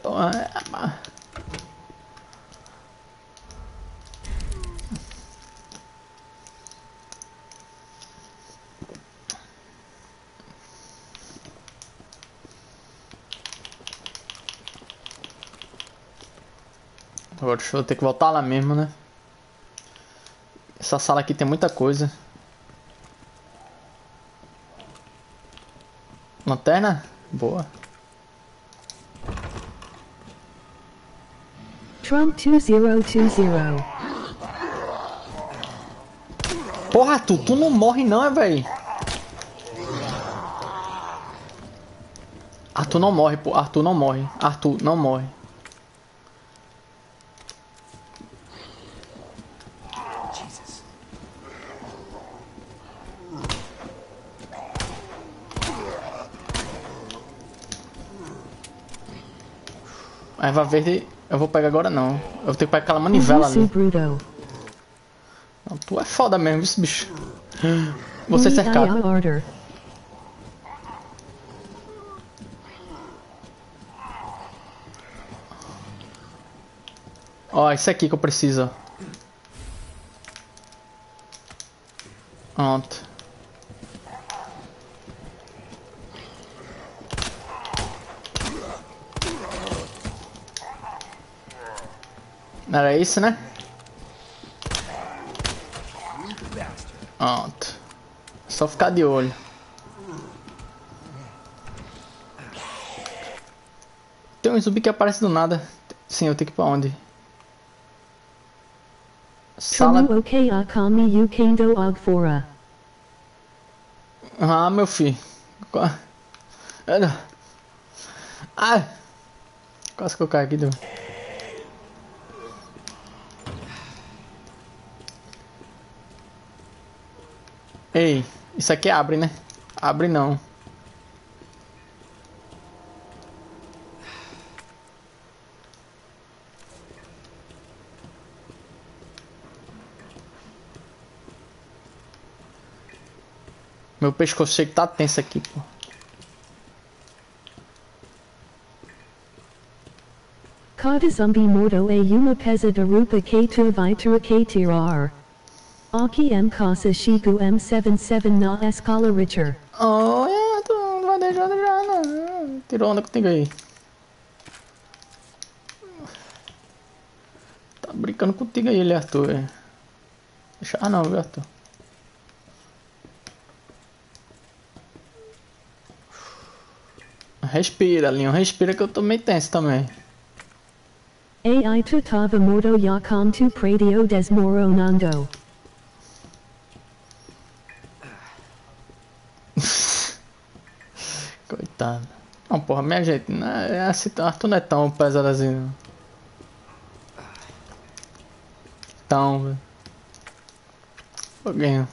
Agora deixa eu ter que voltar lá mesmo, né? Essa sala aqui tem muita coisa. Lanterna? Boa. Trump 2020. Porra, tu não morre não, velho. Arthur não morre, pô. Arthur não morre. Arthur não morre. A erva verde eu vou pegar agora não. Eu tenho que pegar aquela manivela ali. Não, tu é foda mesmo, esse bicho. Vou ser cercado. Ó, esse aqui que eu preciso. Pronto. Era isso, né? Pronto. Só ficar de olho. Tem um zumbi que aparece do nada. Sim, eu tenho que ir pra onde? Sala... Samu okay akami yukendo agfora. Ah, meu filho. Ai. Quase que eu caí aqui. Ei, isso aqui abre, né? Abre não. Meu pescoço chega que tá tenso aqui, pô. Kada zumbi moto a uma pesa darupa k2 vitura k tirar. Aki m casa shiku m77 na escala richer. Oh, tu não vai deixar não. Tirou onda contigo aí. Tá brincando contigo aí, ele, Arthur. Deixa... Ah, não, viu, Arthur? Respira, Leon. Respira que eu tô meio tenso também. Ai tutava moto yakam tu pradio desmoronando. Coitado. Não, porra, minha gente, né? É assim, Arthur não é tão pesado assim, não. Tão, velho. Foguinho.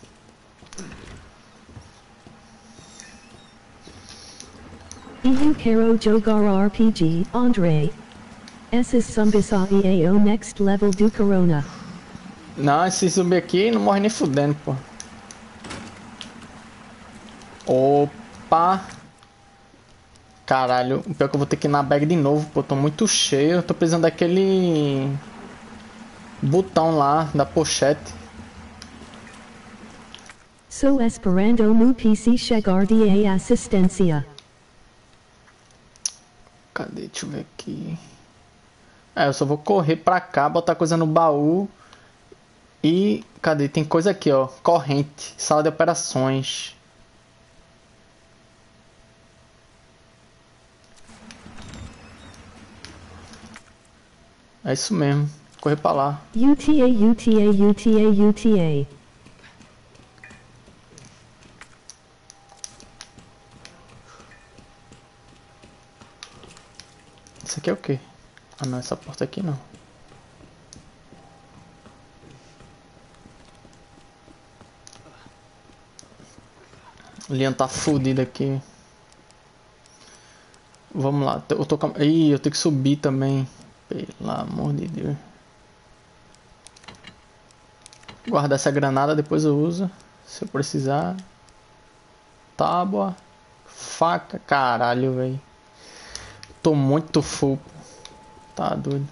Eu quero jogar RPG, André. Esses zumbis ao next level do corona. Não, esse zumbi aqui não morre nem fudendo, pô. Opa. Caralho, o pior que eu vou ter que ir na bag de novo, pô. Tô muito cheio, eu tô precisando daquele... botão lá, da pochete. Sou esperando mu PC chegar de assistência. Cadê? Deixa eu ver aqui. É, eu só vou correr pra cá, botar coisa no baú. E... cadê? Tem coisa aqui, ó. Corrente. Sala de operações. É isso mesmo. Correr pra lá. UTA. Isso aqui é o quê? Ah, não, essa porta aqui não. O Leon tá fudido aqui. Vamos lá. Eu tô com... Ih, eu tenho que subir também. Pelo amor de Deus. Guardar essa granada, depois eu uso. Se eu precisar. Tábua. Faca. Caralho, velho. Tô muito full. Tá doido.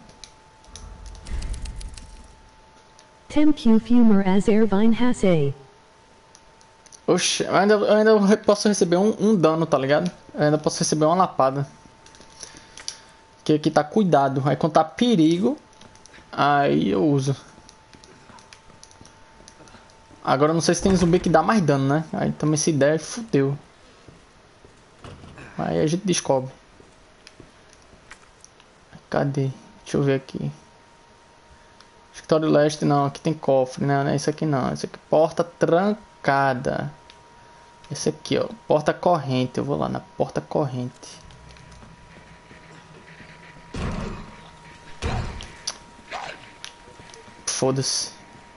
Tempo fumer as Ervine Hasse. Oxe, eu ainda posso receber um dano, tá ligado? Eu ainda posso receber uma lapada. Que aqui tá cuidado. Aí quando tá perigo, aí eu uso. Agora eu não sei se tem zumbi que dá mais dano, né? Aí também se der, fudeu. Aí a gente descobre. Cadê? Deixa eu ver aqui. Escritório leste, não. Aqui tem cofre, né? Não é isso aqui não. Isso aqui, porta trancada. Esse aqui, ó. Porta corrente. Eu vou lá na porta corrente. Foda-se.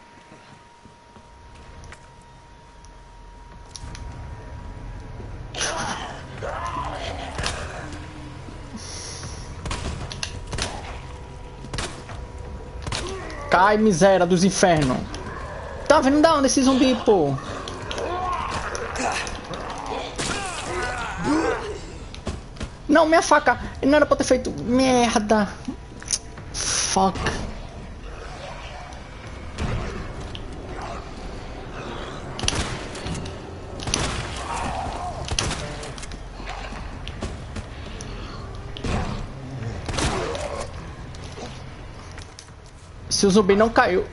Cai, miséria dos infernos. Tá vendo da onde esse zumbi, pô? Não, minha faca. Não era pra ter feito. Merda. Fuck. Se o zumbi não caiu.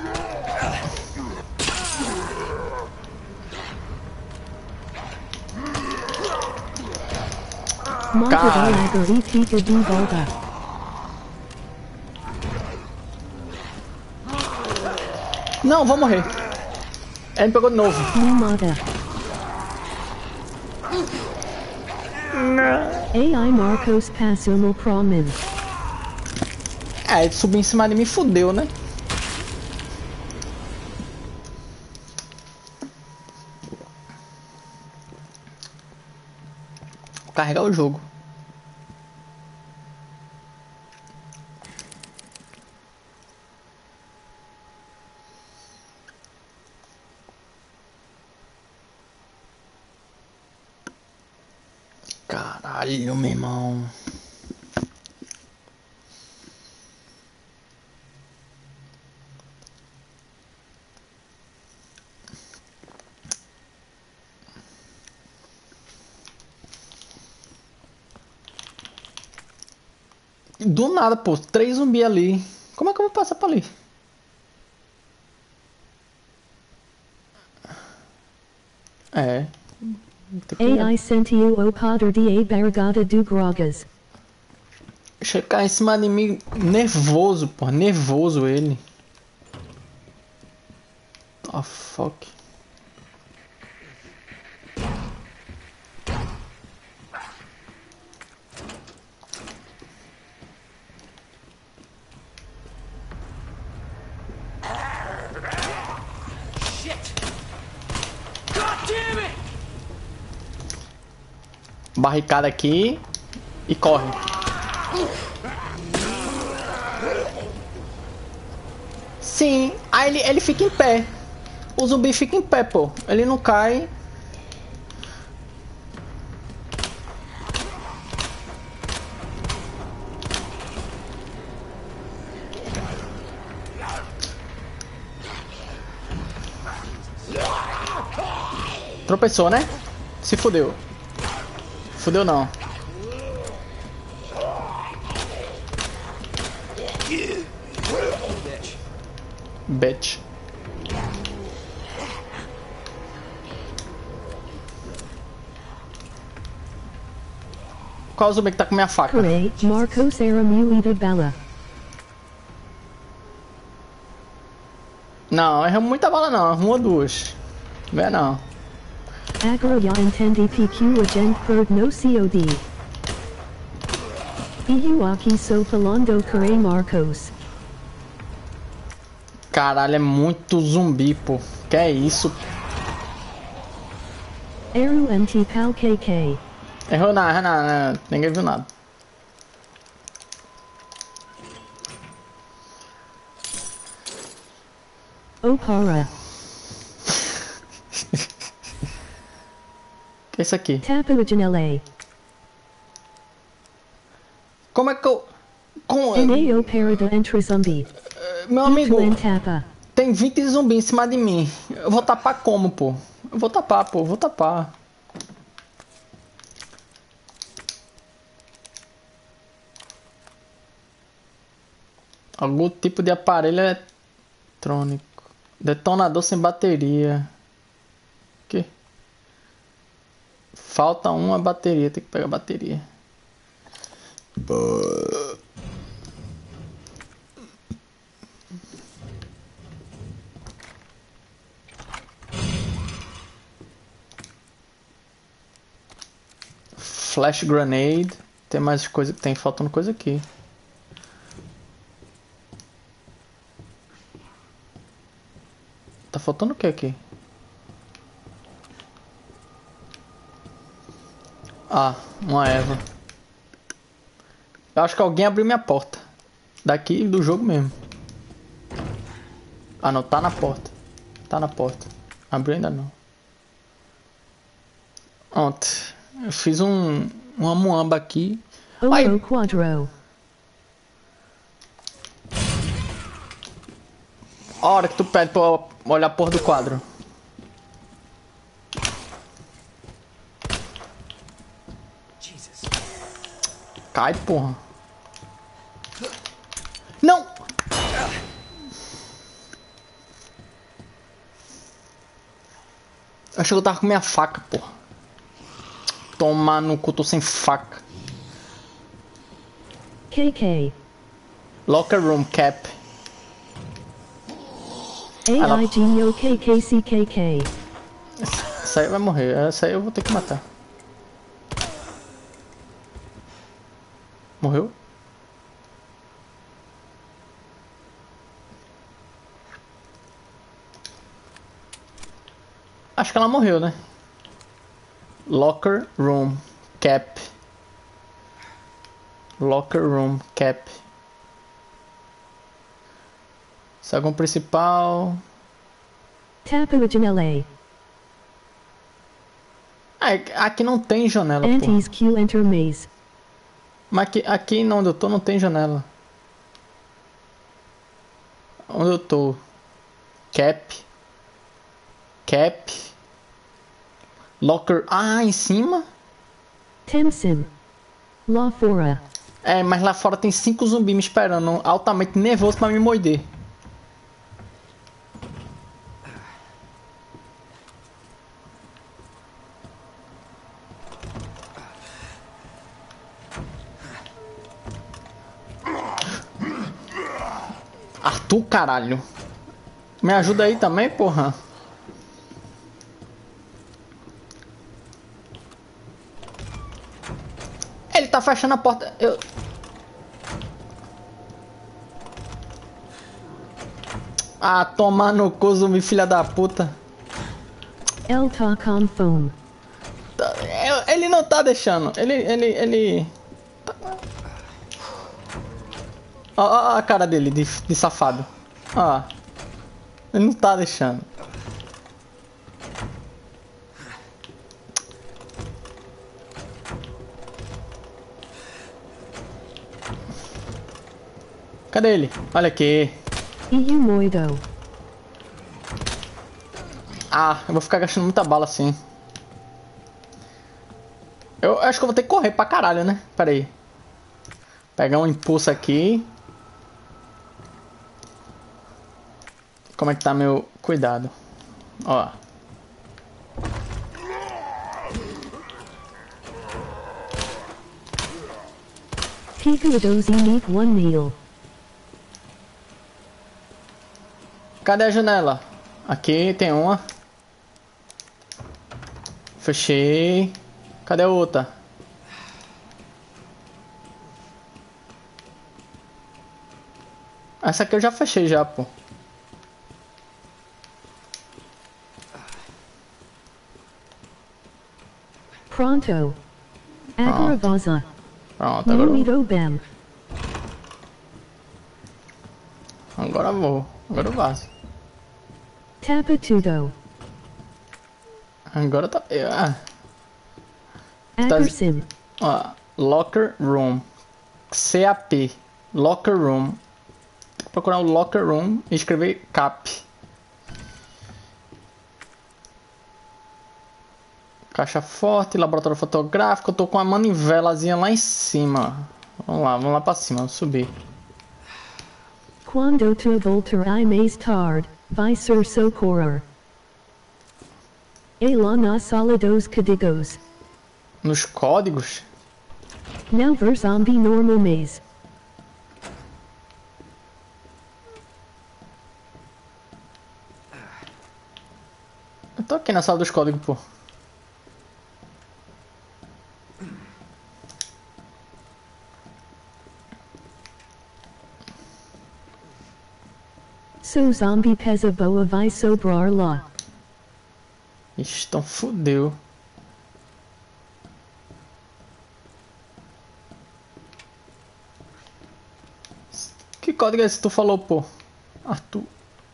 Cara. Não, vou morrer. Ele me pegou de novo. Mimada. AI Marcos passou no promen. É, ele subiu em cima de mim e fudeu, né? Vou carregar o jogo. Caralho, meu irmão. Do nada, pô, 3 zumbis ali. Como é que eu vou passar pra ali? É. AI sentiu o poder de a barrigada do Gragas. Checar em cima de mim, nervoso, pô, nervoso ele. Oh, fuck. Barricada aqui e corre. Sim, aí ele fica em pé. O zumbi fica em pé, pô. Ele não cai. Tropeçou, né? Se fudeu. Fudeu não. Bitch. Qual o zumbi que tá com minha faca? Corei, Marcos era muita bala. Não, erramos muita bala não. Uma ou duas. Não é não. Agora já entendi PQ a gente perde no COD. Eu aqui sou falando Corei Marcos. Caralho, é muito zumbi, pô. Que é isso? Eru NT Pal KK. Errou nada. Ninguém viu nada. Opara. Que é isso aqui? Tapa o janela. Como é que eu... NAO para de entre zumbi. Meu amigo, Tapa. tem 20 zumbis em cima de mim. Eu vou tapar como, pô? Eu vou tapar, pô. Vou tapar. Algum tipo de aparelho eletrônico. Detonador sem bateria. Que? Falta uma bateria. Tem que pegar a bateria. Flash grenade. Tem mais coisa. Tem faltando coisa aqui. Tá faltando o que aqui? Ah, uma erva. Eu acho que alguém abriu minha porta. Daqui do jogo mesmo. Ah não, tá na porta. Tá na porta. Abriu ainda não. Ontem. Eu fiz uma muamba aqui. Oro Quadro. A hora que tu pede pra olhar a porra do quadro. Jesus. Cai, porra. Não! Eu achei que eu tava com minha faca, porra. Tomar no cu, tô sem faca. KK. Locker room cap. AIGOKKCKK. Essa aí vai morrer. Essa aí eu vou ter que matar. Morreu? Acho que ela morreu, né? Locker room cap. Locker room cap. Saguão principal. Tapu janela. Aqui não tem janela, pô. Antes Q enter maze. Mas aqui onde eu tô não tem janela. Onde eu tô? Cap. Cap. Locker. Ah, em cima? Temsim. Lá fora. É, mas lá fora tem 5 zumbis me esperando. Altamente nervoso pra me morder. Arthur, caralho. Me ajuda aí também, porra. Ele tá fechando a porta. Ah, tomar no cu, zumbi, filha da puta. El talk on phone. Ele não tá deixando. Ele... Ó a cara dele, de safado. Ó. Ele não tá deixando. Cadê ele? Olha aqui. EU moido. Ah, eu vou ficar gastando muita bala assim. Eu acho que eu vou ter que correr pra caralho, né? Pera aí. Pegar um impulso aqui. Como é que tá meu cuidado? Ó. Picodozi need one meal. Cadê a janela? Aqui tem uma. Fechei. Cadê a outra? Essa aqui eu já fechei já, pô. Pronto. Agora vaza. Pronto, agora Muito bem. Agora eu vou. Agora eu vazo. Tapa tudo. Agora tá... Ackersim. Ó, locker room. CAP. Locker room. Vou procurar o locker room e escrever cap. Caixa forte, laboratório fotográfico. Eu tô com a manivelazinha lá em cima. Vamos lá pra cima, vamos subir. Quando tu voltar I mais tard, vai ser socorrer. E lá na sala dos códigos. Nos códigos? Now ver zombie normal maze. Eu tô aqui na sala dos códigos, pô. So zombie pesa boa vai sobrar lá. Ixi, então fudeu. Que código é esse que tu falou, pô? Arthur.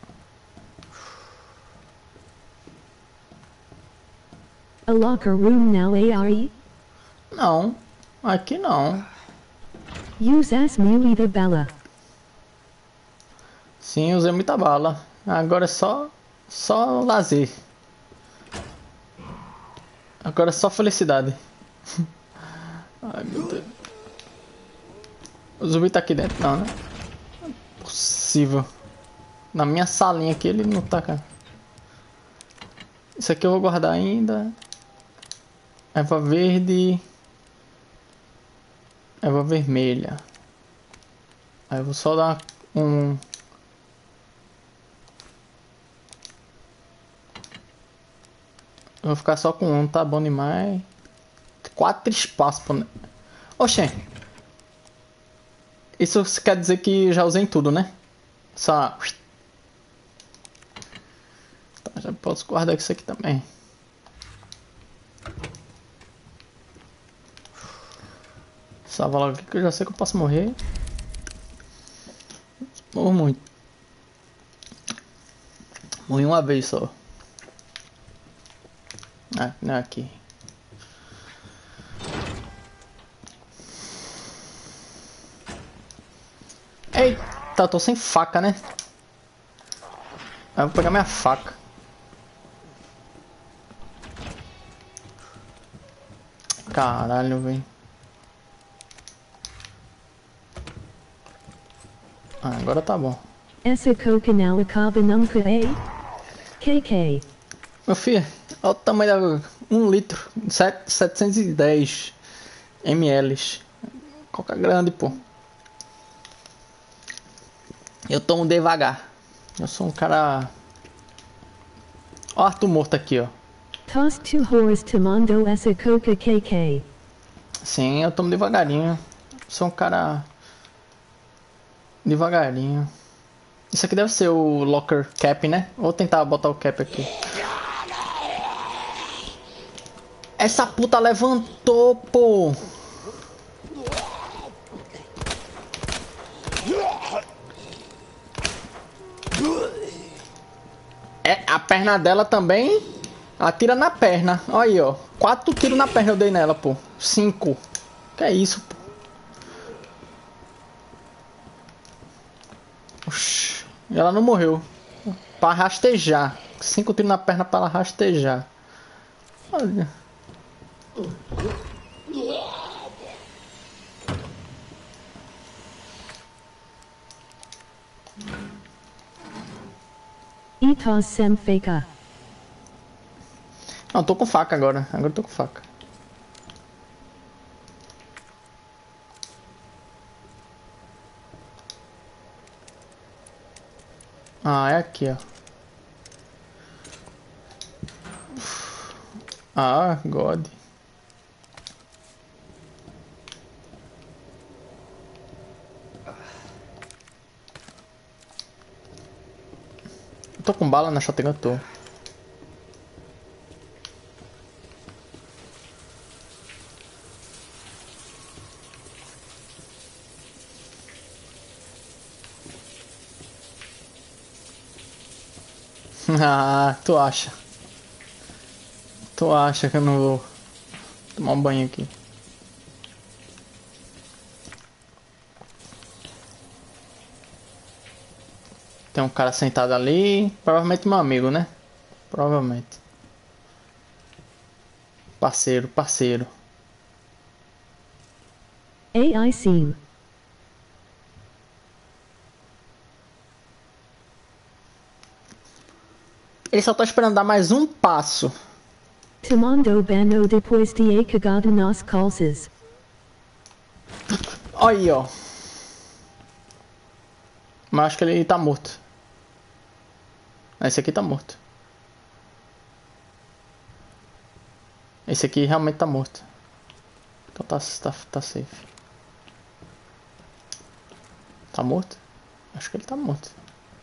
A locker room now ARE? Não, aqui não. Use as muita bala. Sim, usei muita bala. Agora é só lazer. Agora é só felicidade. Ai, meu Deus. O zumbi tá aqui dentro, não, né? Não é possível. Na minha salinha aqui ele não tá, cara. Isso aqui eu vou guardar ainda. Erva verde. Erva vermelha. Aí eu vou só dar um... Eu vou ficar só com um, tá bom demais. 4 espaços, pô. Oxê. Isso quer dizer que já usei em tudo, né? Só... Tá, já posso guardar isso aqui também. Salva logo aqui que eu já sei que eu posso morrer. Morro muito. Morri uma vez só. Ah, não é aqui. Eita, eu tô sem faca, né? Eu vou pegar minha faca. Caralho, velho. Ah, agora tá bom. Essa cocanela cabe nunca KK. Meu filho, olha o tamanho da... 1 litro. 710 ml. Coca grande, pô. Eu tomo devagar. Eu sou um cara... Ó o Arthur morto aqui, ó. Toss two horse tomando essa coca KK. Sim, eu tomo devagarinho. Sou um cara... Devagarinho. Isso aqui deve ser o locker cap, né? Vou tentar botar o cap aqui. Essa puta levantou, pô. É, a perna dela também atira na perna. Olha aí, ó. 4 tiros na perna eu dei nela, pô. 5. Que é isso, pô. Oxi. E ela não morreu. Pra rastejar. 5 tiros na perna pra ela rastejar. Olha. Itos sem faca. Não, tô com faca agora. Agora eu tô com faca. Ah, é aqui, ó. Ah, God. Eu tô com bala na shotgun, tô. Ah, tu acha? Tu acha que eu não vou tomar um banho aqui? Tem um cara sentado ali, provavelmente meu amigo, né? Provavelmente. Parceiro, parceiro. AI sim. Ele só tá esperando dar mais um passo. Tomando banho depois de cagado nas calças. Olha aí, ó. Mas acho que ele tá morto. Esse aqui tá morto. Esse aqui realmente tá morto. Então tá safe. Tá morto? Acho que ele tá morto.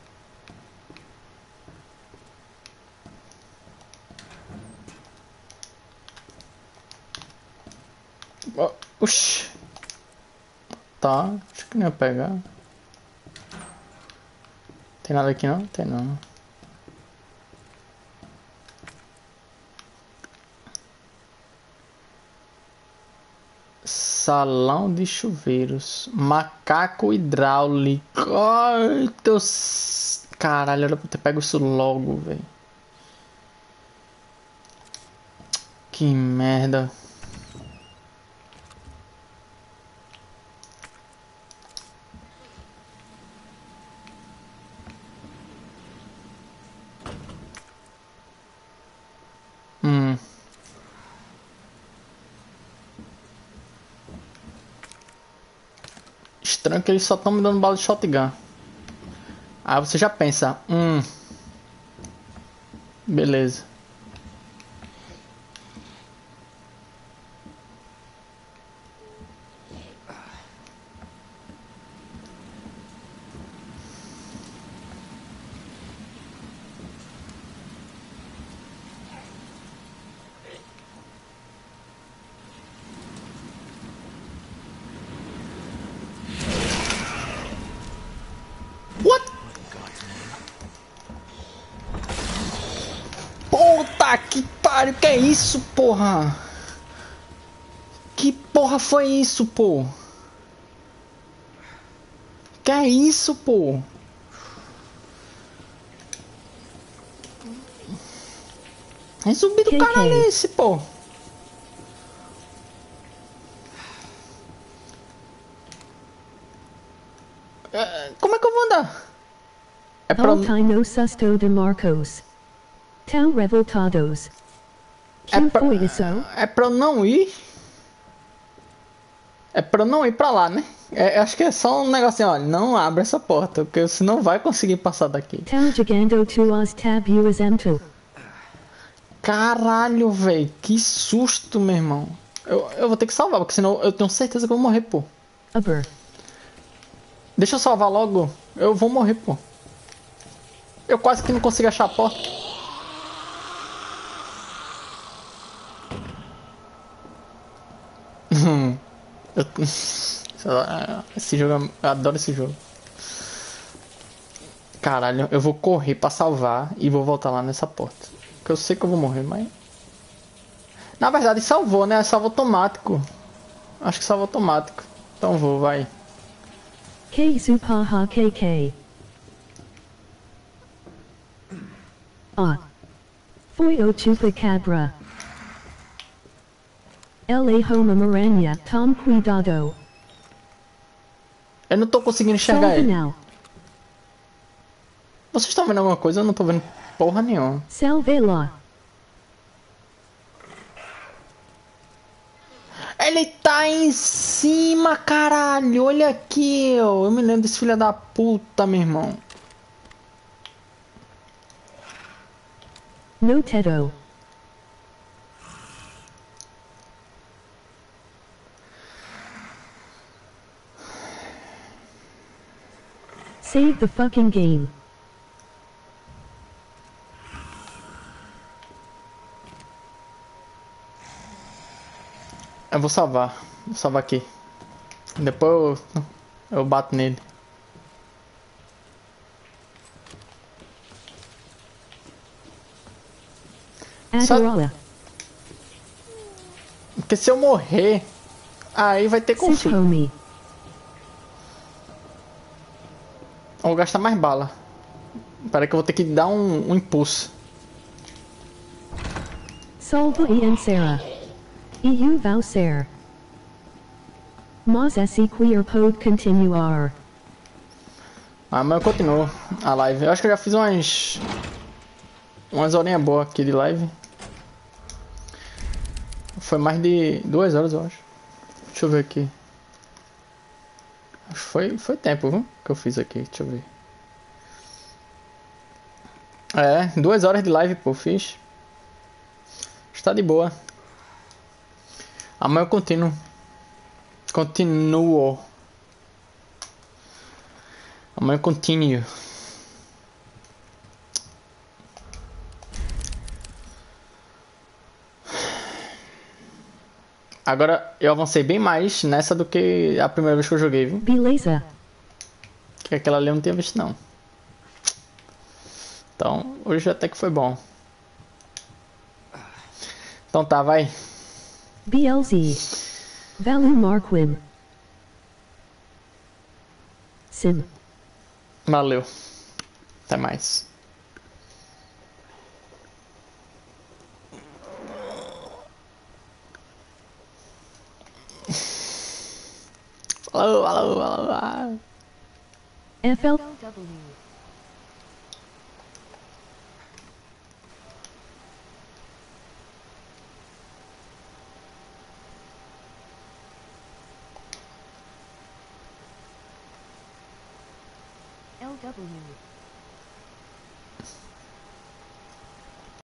Oxi. Tá, acho que não ia pegar. Tem nada aqui não? Tem não. Salão de chuveiros. Macaco hidráulico. Ai, Deus. Caralho, era pra ter pego isso logo, velho. Que merda. Estranho que eles só estão me dando bala de shotgun. Aí você já pensa, beleza. Puta que pariu, que é isso, porra? Que porra foi isso, pô? Que é isso, pô? É zumbi do caralho é esse, pô? Como é que eu vou andar? É pra... Altino susto de Marcos. Tão revoltados. Que foi isso? É pra eu não ir? É pra eu não ir pra lá, né? Acho que é só um negocinho, olha, não abre essa porta, porque você não vai conseguir passar daqui. Tão jogando tuas tabuas ento. Caralho, velho, que susto, meu irmão. Eu vou ter que salvar, porque senão eu tenho certeza que eu vou morrer, pô. Aber. Deixa eu salvar logo, eu vou morrer, pô. Eu quase que não consigo achar a porta. Esse jogo, eu adoro esse jogo. Caralho, eu vou correr pra salvar e vou voltar lá nessa porta. Porque eu sei que eu vou morrer, mas... Na verdade salvou, né? Salvo automático. Acho que salvo automático. Então vou, vai. K Supaha KK. Ah. Foi o chupacabra. L.A. Homa Maranha, Tom Cuidado. Eu não tô conseguindo enxergar Salve ele. now. Vocês estão vendo alguma coisa? Eu não tô vendo porra nenhuma. Salve lá. Ele tá em cima, caralho. Olha aqui, ó. Eu me lembro desse filho da puta, meu irmão. No Tedo. Save the fucking game. Eu vou salvar. Vou salvar aqui. Depois eu bato nele. Adorala. Porque se eu morrer, aí vai ter Sit conflito. homie. Eu vou gastar mais bala. Parece que eu vou ter que dar um impulso. Salva Ian Sarah. EU Vaucer. Mas esse queer pode continuar. Ah, mas eu continuo a live. Eu acho que eu já fiz umas horinhas boas aqui de live. Foi mais de 2 horas, eu acho. Deixa eu ver aqui. Acho que foi tempo, viu? Que eu fiz aqui. Deixa eu ver. 2 horas de live, pô, fiz. Está de boa. Amanhã eu continuo. Continuo. Amanhã eu continuo. Agora eu avancei bem mais nessa do que a primeira vez que eu joguei, viu? Beleza. Que aquela ali eu não tinha visto não. Então, hoje até que foi bom. Então tá, vai. BLZ. Value Marquim. Sim. Valeu. Até mais. Falou, falou, falou. FLW. LW.